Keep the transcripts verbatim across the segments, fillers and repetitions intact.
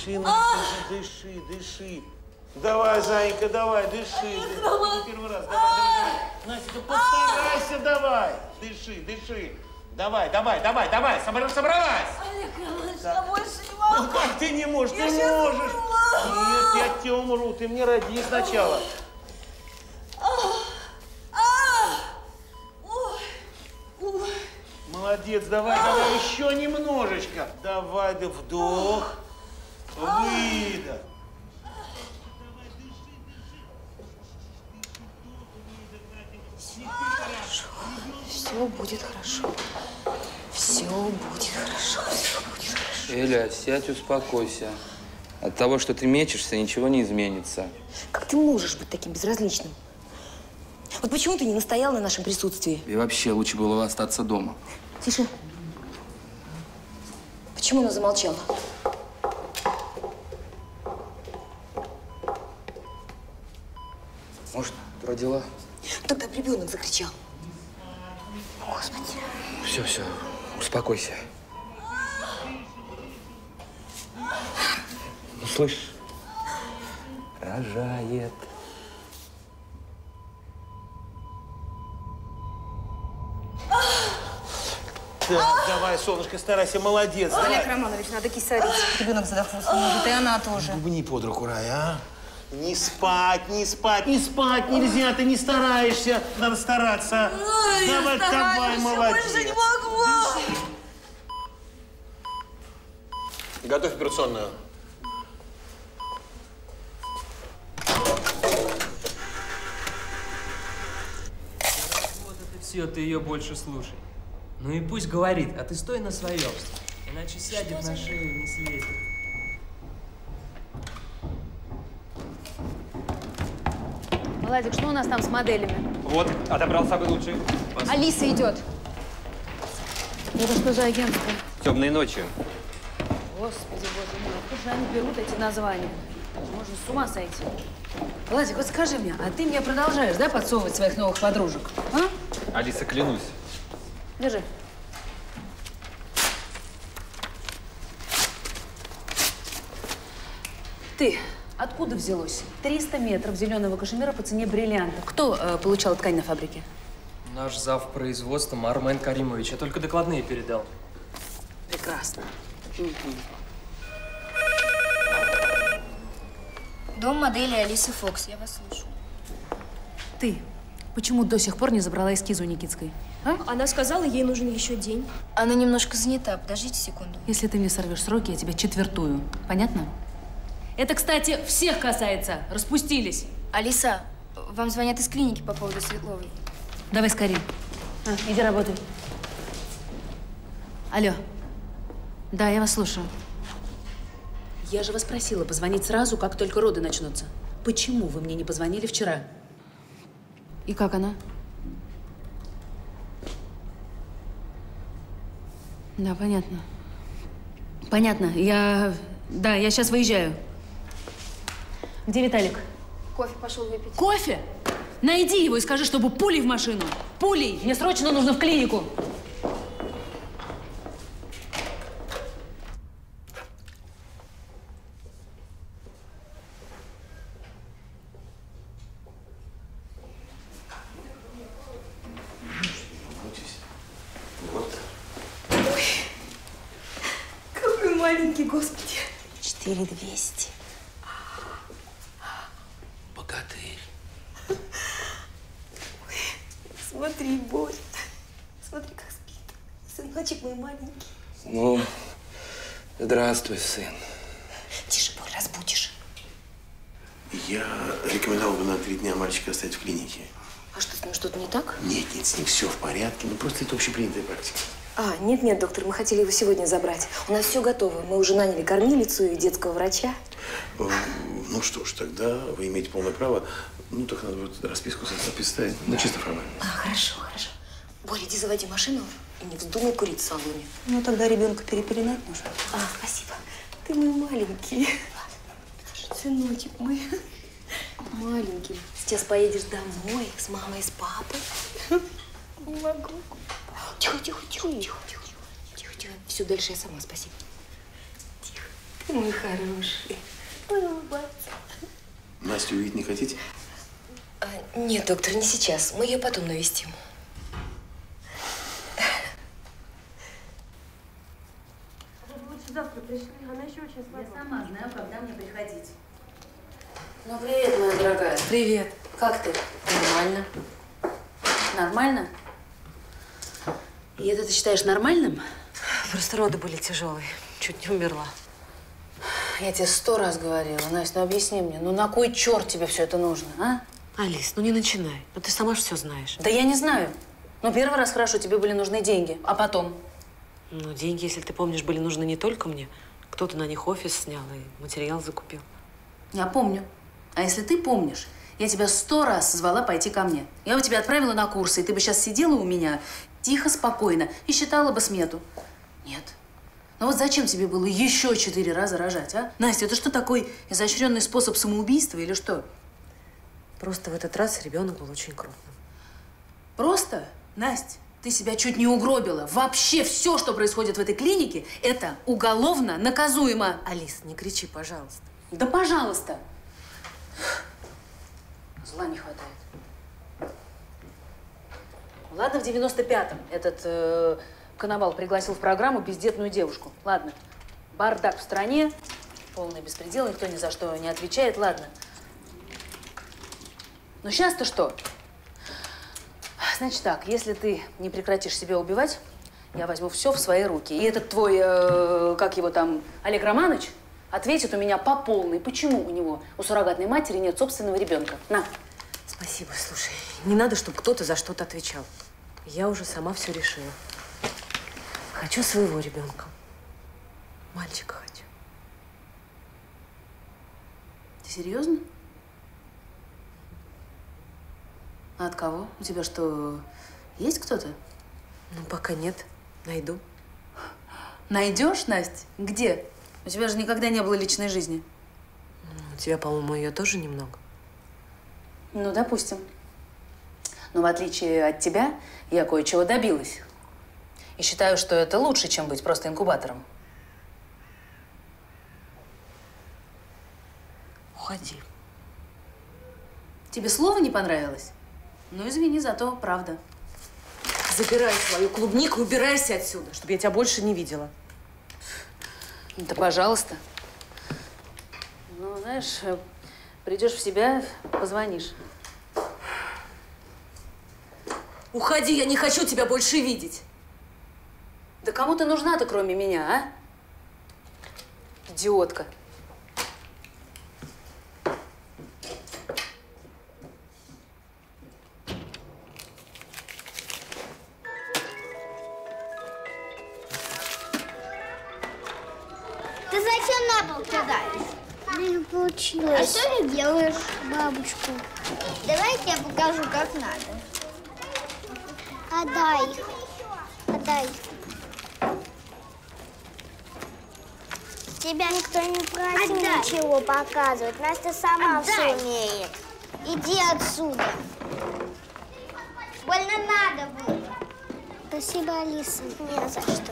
Дыши, Настя, дыши, дыши. Давай, зайка, давай, дыши. дыши. Первый раз, давай, давай, давай. Настя, постарайся, давай. Дыши, дыши. Давай, давай, давай, давай, собралась. Олег Иванович, я больше не могу. Ну как ты не можешь? Я ты можешь. Нет, я от тебя умру. Ты мне роди сначала. Молодец, давай, давай, еще немножечко. Давай, да вдох, выдох. Хорошо, все будет хорошо. Все будет хорошо, все будет хорошо. Эля, сядь, успокойся. От того, что ты мечешься, ничего не изменится. Как ты можешь быть таким безразличным? Вот почему ты не настоял на нашем присутствии? И вообще, лучше было остаться дома. Тише. Почему она замолчала? Можно? Родила? Тогда ребенок закричал. Господи. Все, все, успокойся. Ну, слышишь? Рожает. Так, давай, солнышко, старайся, молодец. Олег давай. Романович, надо кисарить. Ребенок задохнулся может, и она тоже. Бубни под руку, Рая, а? Не спать, не спать, не спать нельзя, ты не стараешься. Надо стараться. Ой, давай, я давай, молодец. больше не могу. Готовь операционную. Вот это все, ты ее больше слушай. Ну и пусть говорит, а ты стой на своем. Иначе сядет на шею и не слезет. Владик, что у нас там с моделями? Вот, отобрал самый лучший. Алиса идет. Это что за агентство? Темные ночи. Господи, боже мой, откуда же они берут эти названия? Можно с ума сойти. Владик, вот скажи мне, а ты мне продолжаешь, да, подсовывать своих новых подружек? А? Алиса, клянусь. Держи. Ты откуда взялось? триста метров зеленого кашемира по цене бриллианта. Кто э, получал ткань на фабрике? Наш зав. производства Армен Каримович. Я только докладные передал. Прекрасно. Дом модели Алисы Фокс. Я вас слушаю. Ты почему до сих пор не забрала эскизу Никитской? А? Она сказала, ей нужен еще день. Она немножко занята. Подождите секунду. Если ты мне сорвешь сроки, я тебя четвертую. Понятно? Это, кстати, всех касается. Распустились. Алиса, вам звонят из клиники по поводу Светловой. Давай скорее. А, иди работай. Алло. Да, я вас слушаю. Я же вас просила позвонить сразу, как только роды начнутся. Почему вы мне не позвонили вчера? И как она? Да, понятно. Понятно. Я… Да, я сейчас выезжаю. Где Виталик? Кофе пошел выпить. Кофе? Найди его и скажи, чтобы пулей в машину. Пулей! Мне срочно нужно в клинику. Какой маленький, господи. четыре двести. Богатырь. Смотри, Боря. Смотри, как спит. Сыночек мой маленький. Ну, здравствуй, сын. Тише, Боря, разбудишь. Я рекомендовал бы на три дня мальчика оставить в клинике. А что, с ним что-то не так? Нет, нет, с ним все в порядке. Ну, просто это общепринятая практика. А, нет-нет, доктор, мы хотели его сегодня забрать. У нас все готово. Мы уже наняли кормилицу и детского врача. Ну что ж, тогда вы имеете полное право. Ну, только надо будет расписку записать. Ну, чисто формально. А, хорошо, хорошо. Боря, иди заводи машину и не вздумай курить в салоне. Ну, тогда ребенка перепеленать нужно. А, спасибо. Ты мой маленький. Сыночек мой. Маленький. Сейчас поедешь домой с мамой и с папой. Не могу. Тихо, тихо, тихо, тихо, тихо, тихо, тихо. Все, дальше я сама, спасибо. Тихо. Мой хороший. Ой, улыбается. Настю увидеть не хотите? А, нет, доктор, не сейчас. Мы ее потом навестим. Лучше завтра пришли. Она еще очень слабая. Я сама знаю, когда мне приходить. Ну, привет, моя дорогая. Привет. Как ты? Нормально. Нормально? И это ты считаешь нормальным? Просто роды были тяжелые. Чуть не умерла. Я тебе сто раз говорила, Настя, ну объясни мне, ну на кой черт тебе все это нужно, а? Алис, ну не начинай. Ну ты сама же все знаешь. Да я не знаю. Ну первый раз хорошо, тебе были нужны деньги, а потом? Ну деньги, если ты помнишь, были нужны не только мне. Кто-то на них офис снял и материал закупил. Я помню. А если ты помнишь, я тебя сто раз звала пойти ко мне. Я бы тебя отправила на курсы, и ты бы сейчас сидела у меня тихо, спокойно и считала бы смету. Нет. Ну вот зачем тебе было еще четыре раза рожать, а? Настя, это что, такой изощренный способ самоубийства или что? Просто в этот раз ребенок был очень крупным. Просто? Настя, ты себя чуть не угробила. Вообще все, что происходит в этой клинике, это уголовно наказуемо. Алис, не кричи, пожалуйста. Да пожалуйста. Зла не хватает. Ладно, в девяносто пятом этот э, Коновал пригласил в программу бездетную девушку. Ладно. Бардак в стране, полный беспредел, никто ни за что не отвечает. Ладно. Но сейчас-то что? Значит так, если ты не прекратишь себя убивать, я возьму все в свои руки. И этот твой, э, как его там, Олег Романович, ответит у меня по полной, почему у него, у суррогатной матери нет собственного ребенка. На. Спасибо, слушай. Не надо, чтобы кто-то за что-то отвечал. Я уже сама все решила. Хочу своего ребенка. Мальчика хочу. Ты серьезно? А от кого? У тебя что, есть кто-то? Ну, пока нет. Найду. Найдешь, Настя? Где? У тебя же никогда не было личной жизни. У тебя, по-моему, ее тоже немного. Ну, допустим. Но в отличие от тебя, я кое-чего добилась. И считаю, что это лучше, чем быть просто инкубатором. Уходи. Тебе слово не понравилось? Ну, извини, зато правда. Забирай свою клубнику, убирайся отсюда, чтобы я тебя больше не видела. Да, пожалуйста. Ну, знаешь, придешь в себя, позвонишь. Уходи, я не хочу тебя больше видеть. Да кому ты нужна-то, кроме меня, а? Идиотка. Ты зачем на пол кидаешь? Не получилось. А что ты делаешь, бабушку? Давай я тебе покажу, как надо. Отдай. Отдай. Тебя никто не просил ничего показывать. Настя сама все умеет. Иди отсюда. Больно надо было. Спасибо, Алиса. Не за что.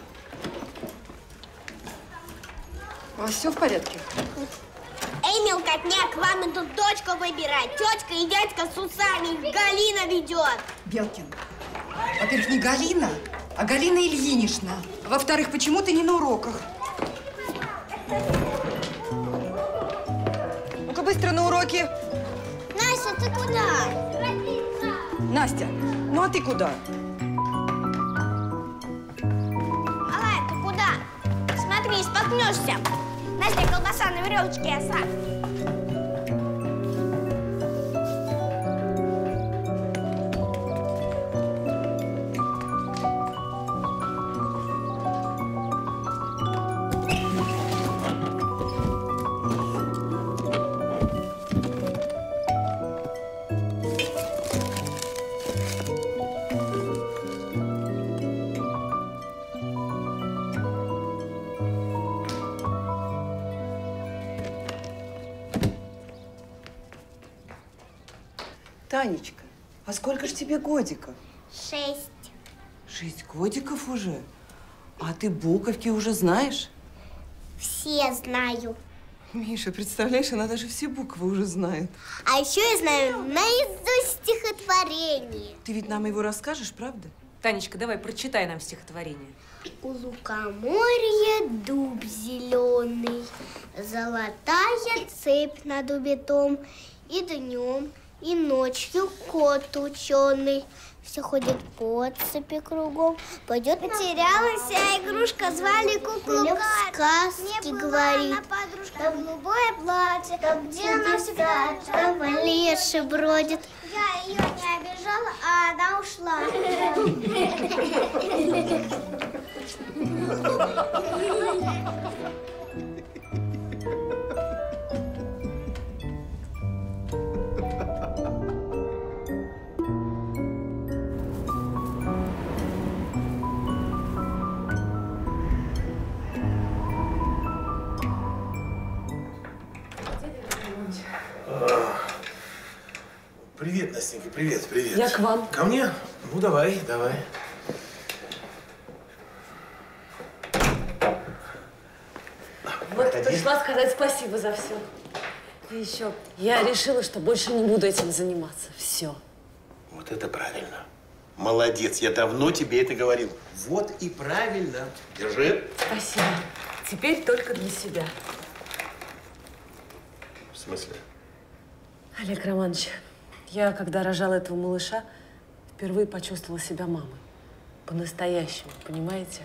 У вас все в порядке? Эй, мелкотня, к вам идут дочку выбирать. Тетка и дядька с усами. Галина ведет. Белкин, во-первых, не Галина, а Галина Ильинична. Во-вторых, почему ты не на уроках? Ну-ка, быстро на уроки. Настя, ты куда? Настя, ну а ты куда? Алай, ты куда? Смотри, споткнешься. Настя, колбаса на веревочке оставь. Танечка, а сколько ж тебе годиков? Шесть. Шесть годиков уже? А ты буковки уже знаешь? все знаю. Миша, представляешь, она даже все буквы уже знает. А еще я знаю наизусть стихотворение. Ты ведь нам его расскажешь, правда? Танечка, давай, прочитай нам стихотворение. У лукоморья дуб зеленый, золотая цепь над убитом, и днем, и ночью кот ученый все ходит по цепи кругом, пойдет. Потерялась вся игрушка, звали куклу. Сказки говорит, там голубое платье, там где она всегда, там по леше бродит. Я ее не обижала, а она ушла. Привет, Настенька, привет, привет. Я к вам. Ко мне? Ну, давай, давай. Вот пришла сказать спасибо за все. И еще, я решила, что больше не буду этим заниматься. Все. Вот это правильно. Молодец, я давно тебе это говорил. Вот и правильно. Держи. Спасибо. Теперь только для себя. В смысле? Олег Романович, я, когда рожала этого малыша, впервые почувствовала себя мамой. По-настоящему, понимаете?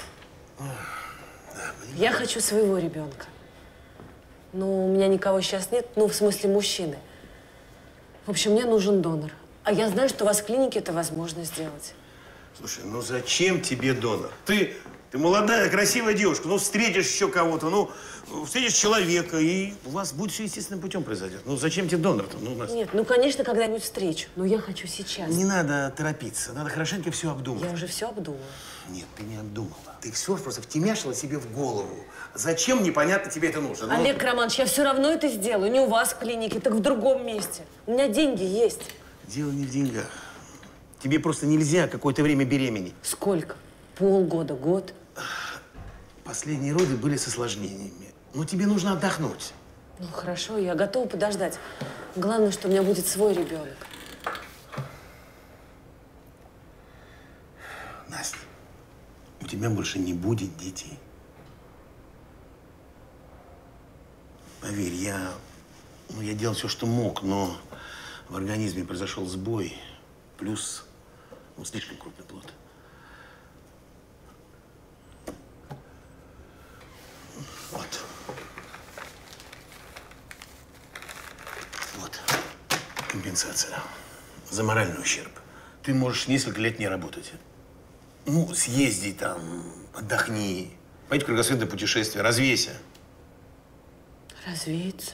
Да, я хочу своего ребенка. Но у меня никого сейчас нет, ну, в смысле, мужчины. В общем, мне нужен донор. А я знаю, что у вас в клинике это возможно сделать. Слушай, ну зачем тебе донор? Ты, ты молодая, красивая девушка, ну встретишь еще кого-то, ну встретишь человека, и у вас будет все естественным путем произойдет. Ну зачем тебе донор-то? Ну, Настя. Нет, ну, конечно, когда-нибудь встречу, но я хочу сейчас. Не надо торопиться, надо хорошенько все обдумать. Я уже все обдумала. Нет, ты не обдумала. Ты все просто втемяшила себе в голову. Зачем, непонятно, тебе это нужно? Ну, Олег Романович, я все равно это сделаю. Не у вас в клинике, так в другом месте. У меня деньги есть. Дело не в деньгах. Тебе просто нельзя какое-то время беременеть. Сколько? Полгода, год? Последние роды были с осложнениями. Но тебе нужно отдохнуть. Ну, хорошо, я готова подождать. Главное, что у меня будет свой ребенок. Настя, у тебя больше не будет детей. Поверь, я, ну, я делал все, что мог, но в организме произошел сбой, плюс ну, слишком крупный плод. Вот. Вот. Компенсация за моральный ущерб. Ты можешь несколько лет не работать. Ну, съезди там, отдохни, пойди в кругосветное путешествие, развейся. Развеяться?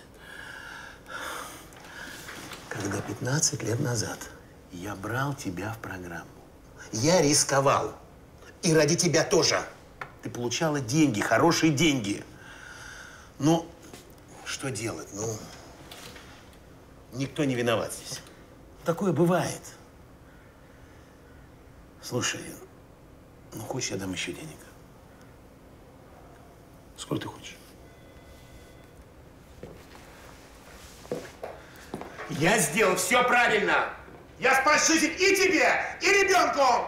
Когда пятнадцать лет назад я брал тебя в программу, я рисковал. И ради тебя тоже. Ты получала деньги, хорошие деньги. Ну, что делать? Ну, никто не виноват здесь. Такое бывает. Слушай, ну, хочешь, я дам еще денег? Сколько ты хочешь? Я сделал все правильно. Я спас жизнь и тебе, и ребенку.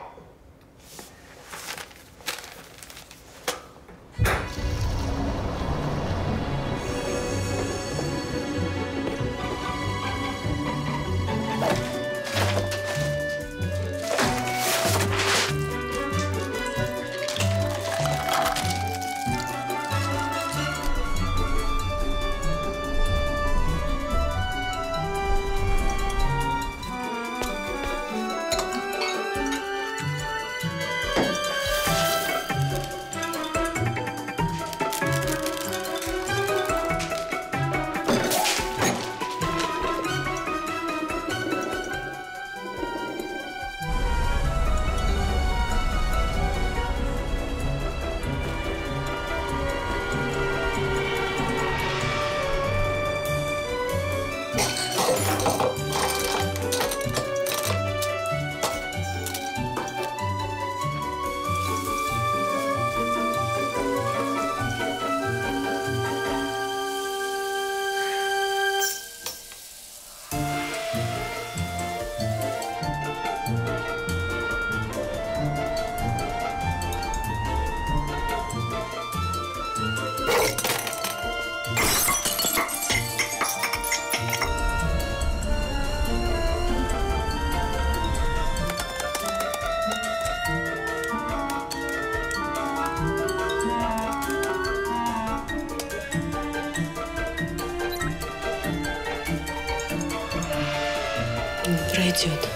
пройдет.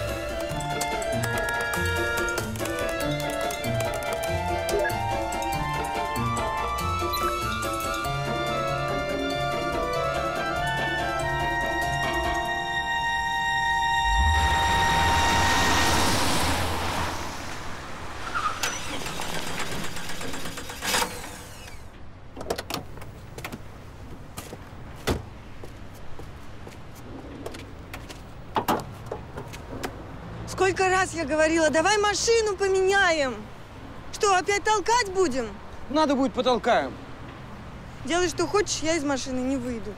Сколько раз я говорила, давай машину поменяем. Что, опять толкать будем? Надо будет потолкаем. Делай, что хочешь, я из машины не выйду.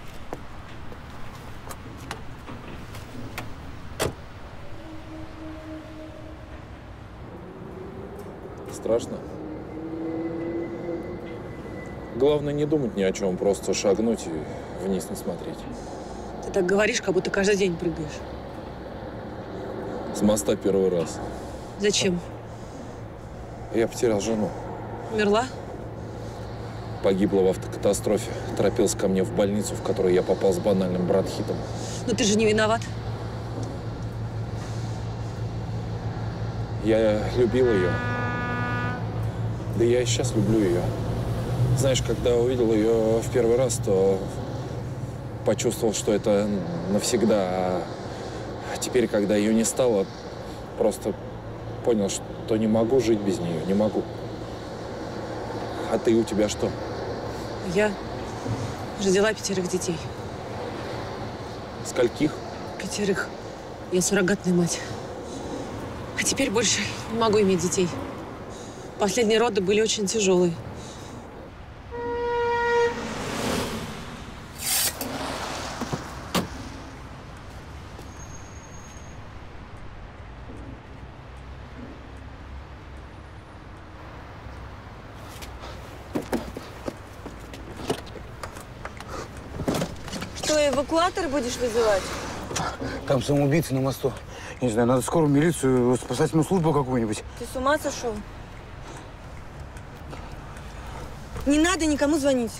Страшно. Главное не думать ни о чем, просто шагнуть и вниз не смотреть. Ты так говоришь, как будто каждый день прыгаешь. С моста первый раз. Зачем? Я потерял жену. Умерла? Погибла в автокатастрофе. Торопился ко мне в больницу, в которую я попал с банальным бронхитом. Но ты же не виноват. Я любил ее. Да я и сейчас люблю ее. Знаешь, когда увидел ее в первый раз, то почувствовал, что это навсегда. А теперь, когда ее не стало, просто понял, что не могу жить без нее, не могу. А ты, у тебя что? Я родила пятерых детей. Скольких? Пятерых. Я суррогатная мать. А теперь больше не могу иметь детей. Последние роды были очень тяжелые. Что, эвакуатор будешь вызывать? Там самоубийцы на мосту. Я не знаю, надо скорую милицию, спасательную службу какую-нибудь. Ты с ума сошел? Не надо никому звонить.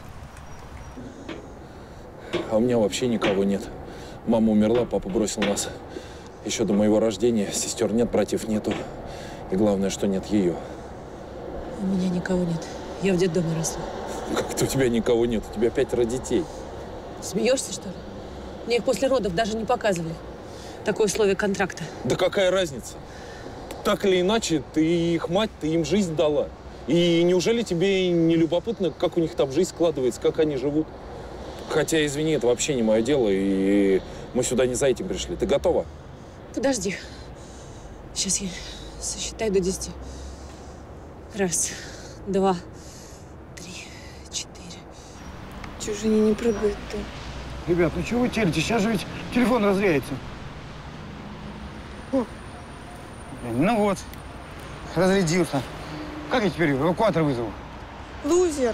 А у меня вообще никого нет. Мама умерла, папа бросил нас. Еще до моего рождения. Сестер нет, братьев нету. И главное, что нет ее. У меня никого нет. Я в детдоме росла. Как-то у тебя никого нет? У тебя пятеро детей. Смеешься, что ли? Мне их после родов даже не показывали. Такое условие контракта. Да какая разница? Так или иначе, ты их мать, ты им жизнь дала. И неужели тебе не любопытно, как у них там жизнь складывается, как они живут? Хотя, извини, это вообще не мое дело, и мы сюда не за этим пришли. Ты готова? Подожди. Сейчас я сосчитаю до десяти. Раз, два, три, четыре. Чего же они не прыгают-то? Ребят, ну чего вы телите? Сейчас же ведь телефон разряется. О. Ну вот, разрядился. Как я теперь эвакуатор вызову? Лузер.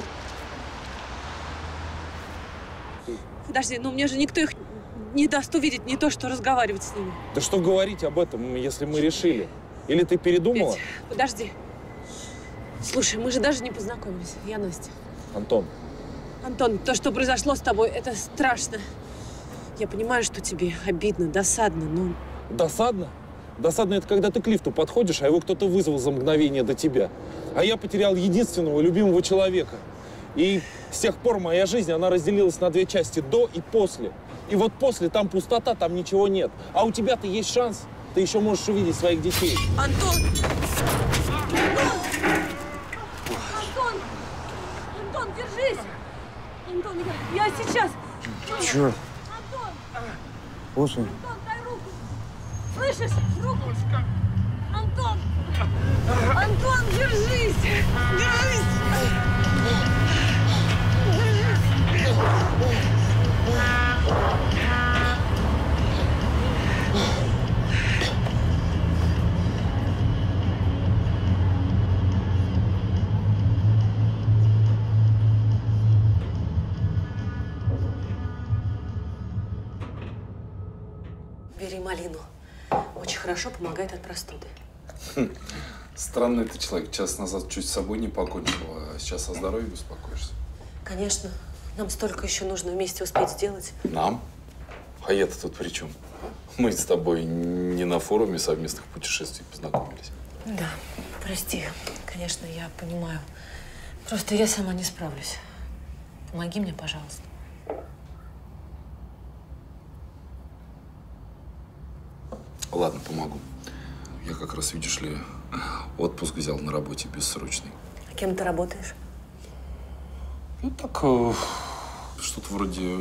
Подожди, ну мне же никто их не даст увидеть, не то, что разговаривать с ними. Да что говорить об этом, если мы решили? Или ты передумала? Петь, подожди. Слушай, мы же даже не познакомились. Я Настя. Антон. Антон, то, что произошло с тобой, это страшно. Я понимаю, что тебе обидно, досадно, но… Досадно? Досадно – это когда ты к лифту подходишь, а его кто-то вызвал за мгновение до тебя. А я потерял единственного любимого человека. И с тех пор моя жизнь, она разделилась на две части – до и после. И вот после там пустота, там ничего нет. А у тебя-то есть шанс. Ты еще можешь увидеть своих детей. Антон! Антон! Антон, держись! Антон, я, я сейчас! Чё? Антон! Слушай. Антон, дай руку! Слышишь? Руку! Антон! Антон, держись! Держись! Бери малину. Очень хорошо помогает от простуды. Хм. Странный ты человек. Час назад чуть с собой не покончил, а сейчас о здоровье беспокоишься. Конечно. Нам столько еще нужно вместе успеть сделать. Нам? А я-то тут при чем? Мы с тобой не на форуме совместных путешествий познакомились. Да, прости. Конечно, я понимаю. Просто я сама не справлюсь. Помоги мне, пожалуйста. Ладно, помогу. Я как раз, видишь ли, отпуск взял на работе бессрочный. А кем ты работаешь? Ну, так, э, что-то вроде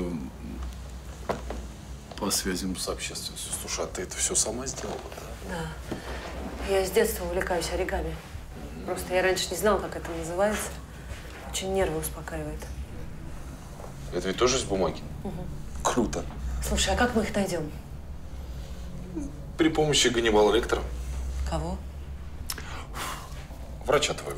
по связям с общественностью. Слушай, а ты это все сама сделала? Да. Я с детства увлекаюсь оригами. Просто я раньше не знала, как это называется. Очень нервы успокаивает. Это ведь тоже из бумаги? Угу. Круто. Слушай, а как мы их найдем? При помощи Ганнибала Лектора. Кого? Врача твоего.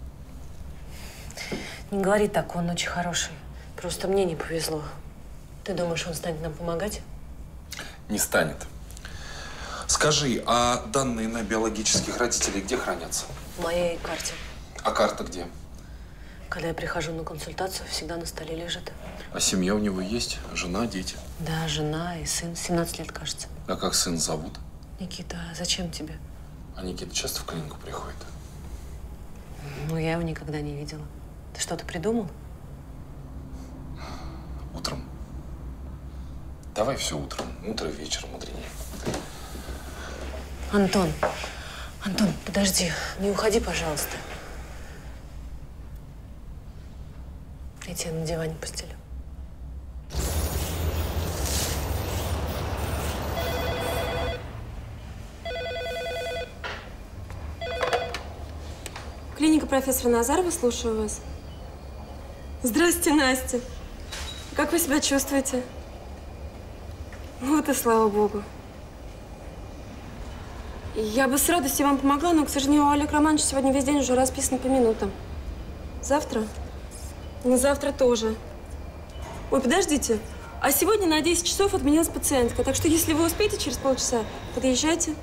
Не говори так, он очень хороший. Просто мне не повезло. Ты думаешь, он станет нам помогать? Не станет. Скажи, а данные на биологических родителей где хранятся? В моей карте. А карта где? Когда я прихожу на консультацию, всегда на столе лежит. А семья у него есть? Жена, дети? Да, жена и сын. семнадцать лет, кажется. А как сын зовут? Никита, а зачем тебе? А Никита часто в клинику приходит? Ну, я его никогда не видела. Ты что-то придумал? Утром. Давай все утром. Утро и вечер мудренее. Антон, Антон, подожди. Не уходи, пожалуйста. Я тебя на диване постелю. Клиника профессора Назарова, слушаю вас. Здравствуйте, Настя. Как вы себя чувствуете? Ну вот и слава богу. Я бы с радостью вам помогла, но, к сожалению, у Олега Романовича сегодня весь день уже расписан по минутам. Завтра? Ну, завтра тоже. Ой, подождите. А сегодня на десять часов отменилась пациентка. Так что, если вы успеете через полчаса, подъезжайте.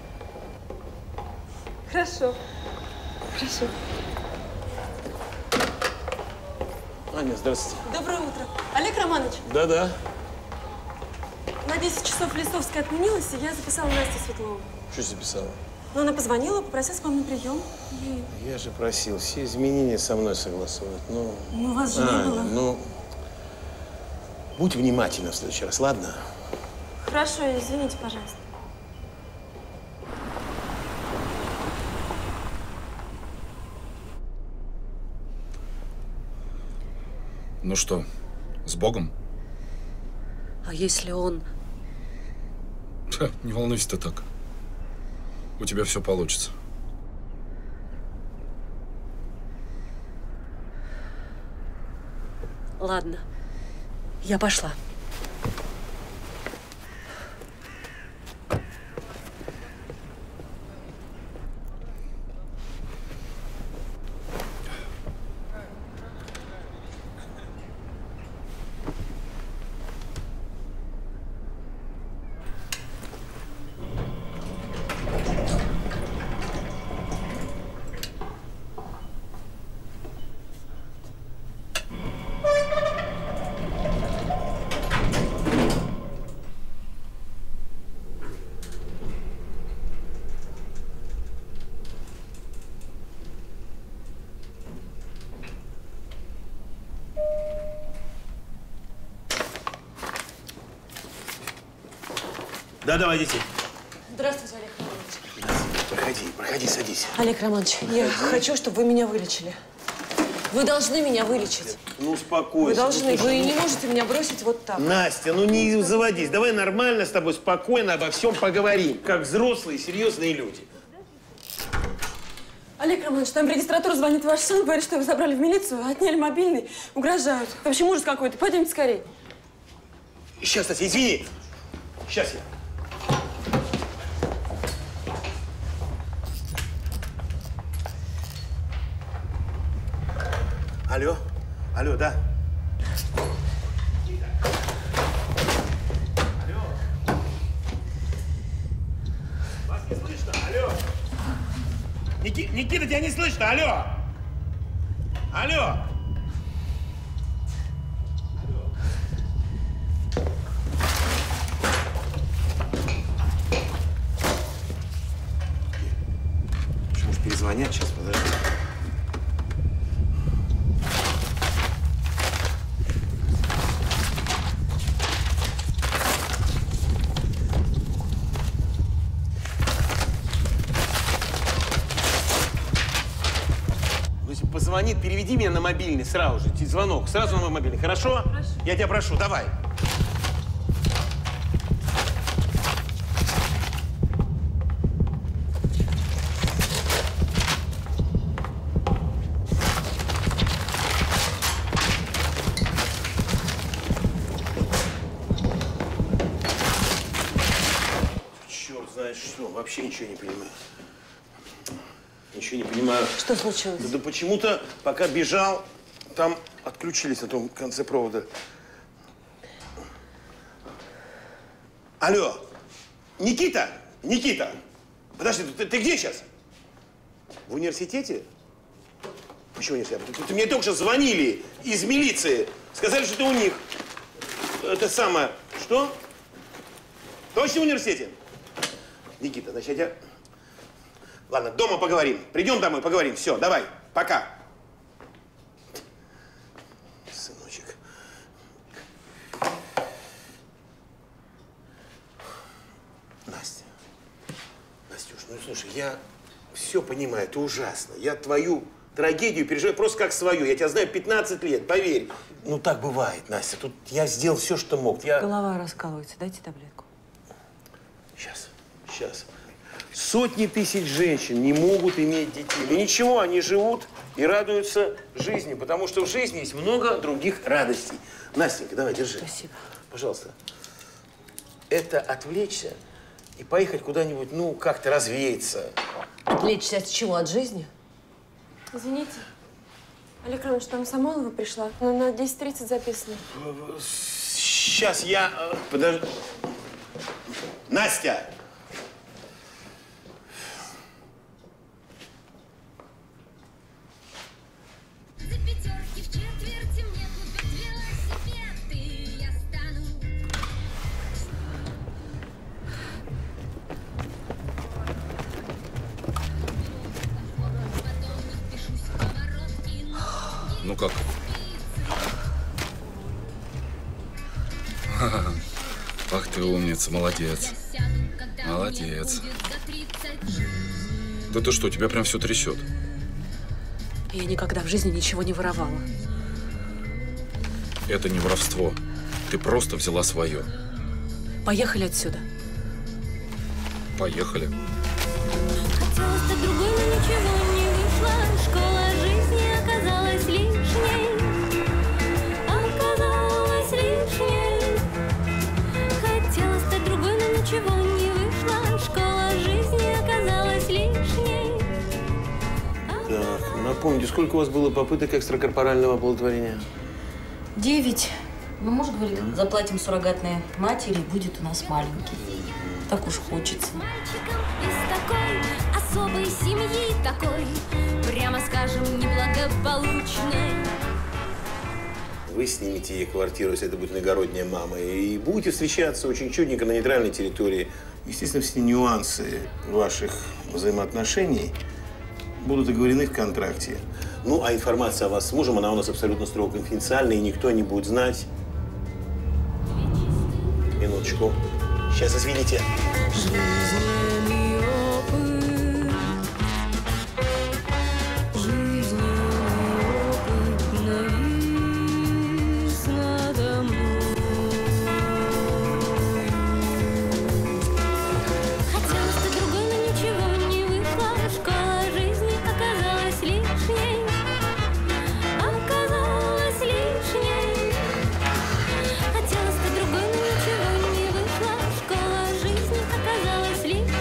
Хорошо. Хорошо. Аня, здравствуйте. Доброе утро. Олег Романович, Да-да. на десять часов Листовская отменилась, и я записала Настю Светлову. Что записала? Но она позвонила, попросилась к вам на прием. И... Я же просил все изменения со мной согласовать. Ну, Ну, вас же не Аня, было. ну, будь внимательна в следующий раз, ладно? Хорошо, извините, пожалуйста. Ну что, с Богом? А если он… Ха, не волнуйся ты так. У тебя все получится. Ладно, я пошла. Да, давай, идите. Здравствуйте, Олег Романович. Проходи, проходи, садись. Олег Романович, я хочу, чтобы вы меня вылечили. Вы должны меня вылечить. Ну, успокойся. Вы должны. Ну, слушай, Вы не ну, можете меня бросить вот так. Настя, ну не заводись. Давай нормально с тобой, спокойно обо всем поговорим. Как взрослые, серьезные люди. Олег Романович, там в регистратуру звонит ваш сын, говорит, что вы забрали в милицию, отняли мобильный, угрожают. В общем, ужас какой-то. Пойдемте скорее. Сейчас, Настя, извини. Сейчас я. Алло? Алло, да? Алло? Вас не слышно? Алло? Ники... Никита, тебя не слышно? Алло? Алло? перезвонят сейчас, подожди. Ну, если позвонит, переведи меня на мобильный сразу же. Звонок, сразу на мой мобильный, хорошо? Хорошо. Я тебя прошу, давай. Что? Вообще ничего не понимаю. Ничего не понимаю. Что случилось? Да, да почему-то, пока бежал, там отключились на том конце провода. Алло, Никита, Никита, подожди, ты, ты где сейчас? В университете? Почему университет? Ты, ты мне только что звонили из милиции, сказали, что ты у них. Это самое, что? Точно в университете? Никита, значит, я... Ладно, дома поговорим. Придем домой, поговорим. Все, давай, пока. Сыночек. Настя. Настюш, ну слушай, я все понимаю, это ужасно. Я твою трагедию переживаю просто как свою. Я тебя знаю пятнадцать лет, поверь. Ну так бывает, Настя. Тут я сделал все, что мог. Я... Голова раскалывается. Дайте таблетку. Сейчас. Сейчас. Сотни тысяч женщин не могут иметь детей. Но ничего, они живут и радуются жизни, потому что в жизни есть много других радостей. Настенька, давай, держи. Спасибо. Пожалуйста. Это отвлечься и поехать куда-нибудь, ну, как-то развеяться. Отвлечься от чего? От жизни? Извините. Олег Романович, там Самойлова пришла. Она на десять тридцать записана. Сейчас я... Подожди. Настя! Ну как? Ах ты умница, молодец. Молодец. Да ты что, тебя прям все трясет? Я никогда в жизни ничего не воровала. Это не воровство. Ты просто взяла свое. Поехали отсюда. Поехали. Хотелось так другой, но ничего не вышло. Школа жизни оказалась лишней. Оказалась лишней. Хотелось так другой, но ничего не вышло. Школа жизни оказалась лишней. Так, напомните, сколько у вас было попыток экстракорпорального оплодотворения? Девять. Ну, муж говорит, заплатим суррогатной матери, будет у нас маленький. Так уж хочется. Из такой особой семьи, такой, прямо скажем, неблагополучной. Вы снимете ей квартиру, если это будет иногородняя мама, и будете встречаться очень чудненько на нейтральной территории. Естественно, все нюансы ваших взаимоотношений будут оговорены в контракте. Ну, а информация о вас с мужем, она у нас абсолютно строго конфиденциальная, и никто не будет знать. Минуточку. Сейчас, извините. Хотелось бы другой, но ничего не вышло. Школа жизни оказалась лишней.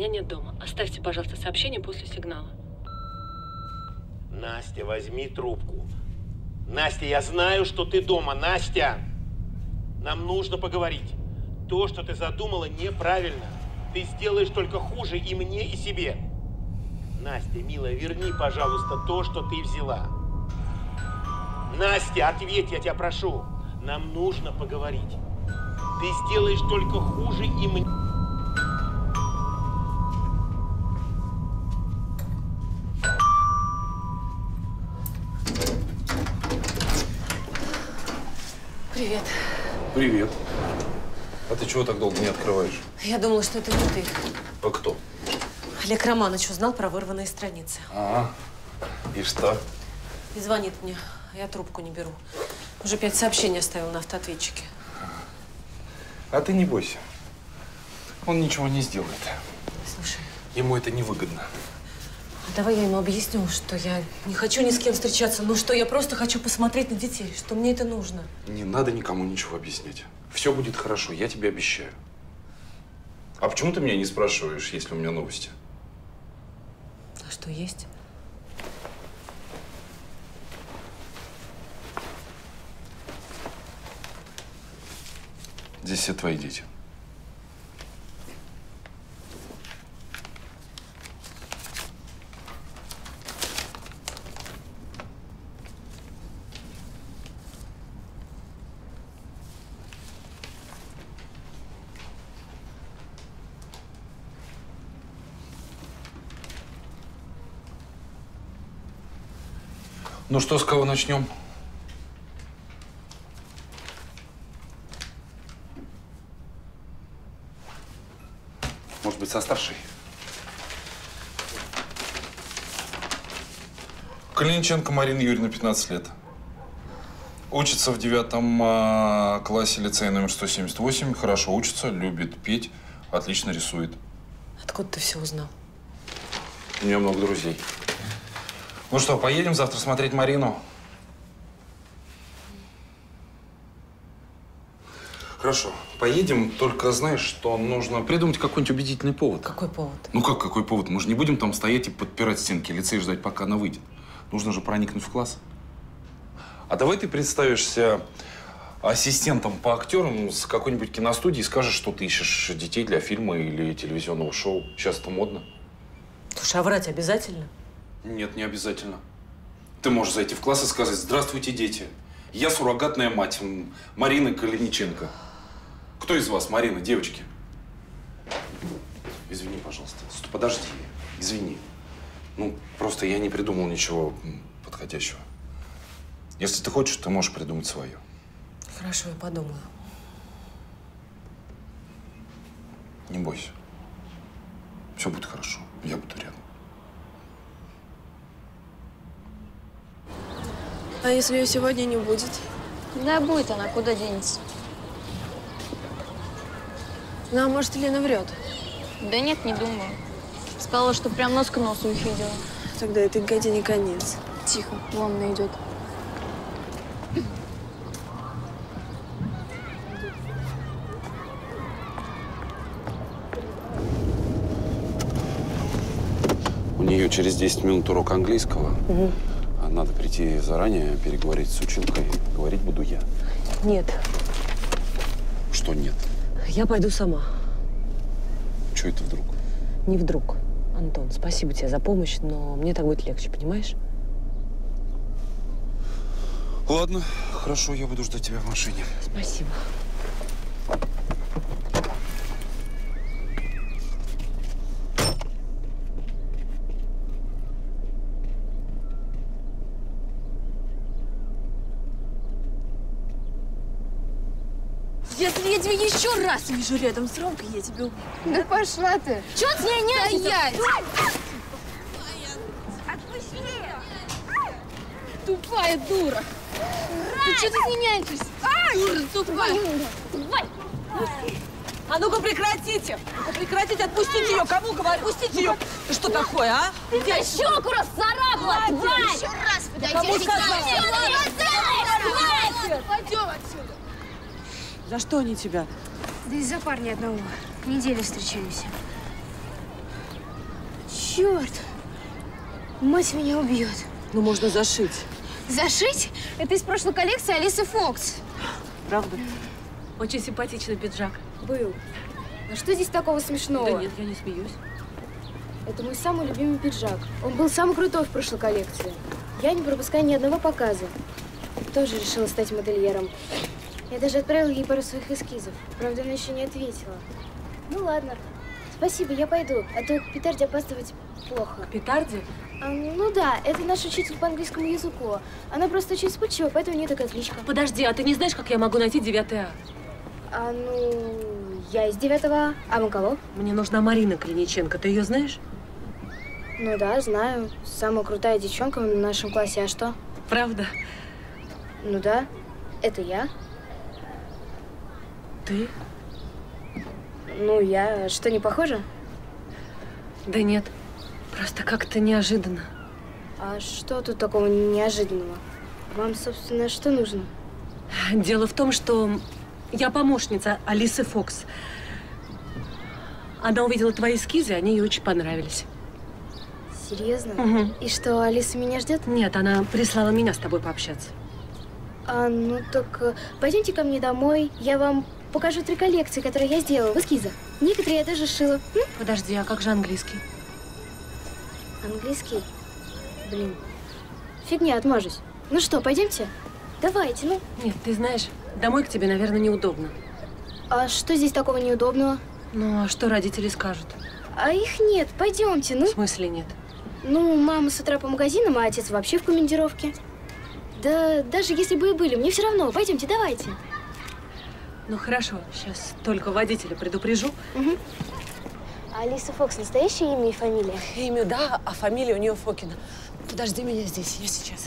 Меня нет дома. Оставьте, пожалуйста, сообщение после сигнала. Настя, возьми трубку. Настя, я знаю, что ты дома. Настя, нам нужно поговорить. То, что ты задумала, неправильно. Ты сделаешь только хуже и мне, и себе. Настя, милая, верни, пожалуйста, то, что ты взяла. Настя, ответь, я тебя прошу. Нам нужно поговорить. Ты сделаешь только хуже и мне. Привет. Привет. А ты чего так долго не открываешь? Я думала, что это не ты. А кто? Олег Романович узнал про вырванные страницы. А, и что? И звонит мне, а я трубку не беру. Уже пять сообщений оставил на автоответчике. А ты не бойся. Он ничего не сделает. Слушай. Ему это невыгодно. А давай я ему объясню, что я не хочу ни с кем встречаться, но что я просто хочу посмотреть на детей, что мне это нужно. Не надо никому ничего объяснять. Все будет хорошо, я тебе обещаю. А почему ты меня не спрашиваешь, есть ли у меня новости? А что есть? Здесь все твои дети. Ну что, с кого начнем? Может быть, со старшей? Калиниченко Марина Юрьевна, пятнадцать лет. Учится в девятом а, классе лицея номер сто семьдесят восемь. Хорошо учится, любит петь, отлично рисует. Откуда ты все узнал? У нее много друзей. Ну что, поедем завтра смотреть Марину? Хорошо, поедем, только знаешь, что нужно придумать какой-нибудь убедительный повод. Какой повод? Ну как какой повод? Мы же не будем там стоять и подпирать стенки лицея и ждать, пока она выйдет. Нужно же проникнуть в класс. А давай ты представишься ассистентом по актерам с какой-нибудь киностудии и скажешь, что ты ищешь детей для фильма или телевизионного шоу. Сейчас это модно. Слушай, а врать обязательно? Нет, не обязательно. Ты можешь зайти в класс и сказать: здравствуйте, дети. Я суррогатная мать Марины Калиниченко. Кто из вас Марина, девочки? Извини, пожалуйста. Стой, подожди. Извини. Ну, просто я не придумал ничего подходящего. Если ты хочешь, ты можешь придумать свое. Хорошо, я подумаю. Не бойся. Все будет хорошо. Я буду рядом. А если ее сегодня не будет? Да будет она, куда денется. Ну, а может, Лена врет? Да нет, не думаю. Сказала, что прям нос к носу их видела. Тогда этой гадине конец. Тихо, вон она идет. У нее через десять минут урок английского. Угу. Надо прийти заранее, переговорить с училкой. Говорить буду я. Нет. Что нет? Я пойду сама. Чего это вдруг? Не вдруг. Антон, спасибо тебе за помощь, но мне так будет легче, понимаешь? Ладно, хорошо, я буду ждать тебя в машине. Спасибо. Если я тебя еще раз вижу рядом с Ромкой, я тебя убью. Да пошла ты. Чего ты не нянчишься? Отпусти! Тупая дура. Ты что ты не нянчишься? Дура тупая. А ну-ка прекратите! Ну-ка прекратите, отпустите ее! Кому говорю? Отпустите ее! Ты что такое, а? Ты тебя щеку расцарапала, тварь! Еще раз подойди. Пойдем отсюда. За что они тебя? Да из-за парня одного. Неделю встречаемся. Черт! Мать меня убьет. Ну, можно зашить. Зашить? Это из прошлой коллекции Алисы Фокс. Правда? Очень симпатичный пиджак. Был. А что здесь такого смешного? Да нет, я не смеюсь. Это мой самый любимый пиджак. Он был самый крутой в прошлой коллекции. Я не пропускаю ни одного показа. Тоже решила стать модельером. Я даже отправила ей пару своих эскизов. Правда, она еще не ответила. Ну ладно. Спасибо, я пойду. А то к Петарде опаздывать плохо. К Петарде? А, ну да, это наш учитель по английскому языку. Она просто очень вспыльчива, поэтому у нее такая кличка. Подожди, а ты не знаешь, как я могу найти девятый А? А, ну, я из девятого А. А мы кого? Мне нужна Марина Клиниченко. Ты ее знаешь? Ну да, знаю. Самая крутая девчонка в нашем классе. А что? Правда? Ну да, это я. Ты? Ну, я. Что, не похожа? Да нет. Просто как-то неожиданно. А что тут такого неожиданного? Вам, собственно, что нужно? Дело в том, что я помощница Алисы Фокс. Она увидела твои эскизы, они ей очень понравились. Серьезно? Угу. И что, Алиса меня ждет? Нет, она прислала меня с тобой пообщаться. А, ну так пойдемте ко мне домой, я вам покажу три коллекции, которые я сделала в эскизах. Некоторые я даже шила. М? Подожди, а как же английский? Английский? Блин, фигня, отмажусь. Ну что, пойдемте? Давайте, ну. Нет, ты знаешь, домой к тебе, наверное, неудобно. А что здесь такого неудобного? Ну, а что родители скажут? А их нет, пойдемте, ну. В смысле нет? Ну, мама с утра по магазинам, а отец вообще в командировке. Да даже если бы и были, мне все равно. Пойдемте, давайте. Ну хорошо, сейчас только водителя предупрежу. Угу. А Алиса Фокс настоящее имя и фамилия? Имя, да, а фамилия у нее Фокина. Подожди меня здесь, я сейчас.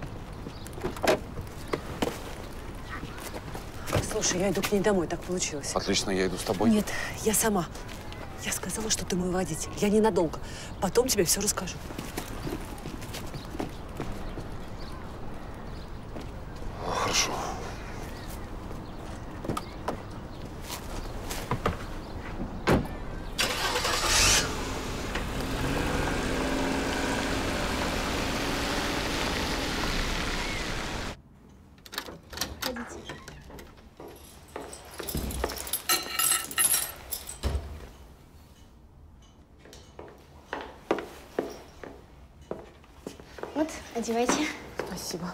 Слушай, я иду к ней домой, так получилось. Отлично, я иду с тобой. Нет, я сама. Я сказала, что ты мой водитель. Я ненадолго. Потом тебе все расскажу. Хорошо. Вот, одевайте. Спасибо.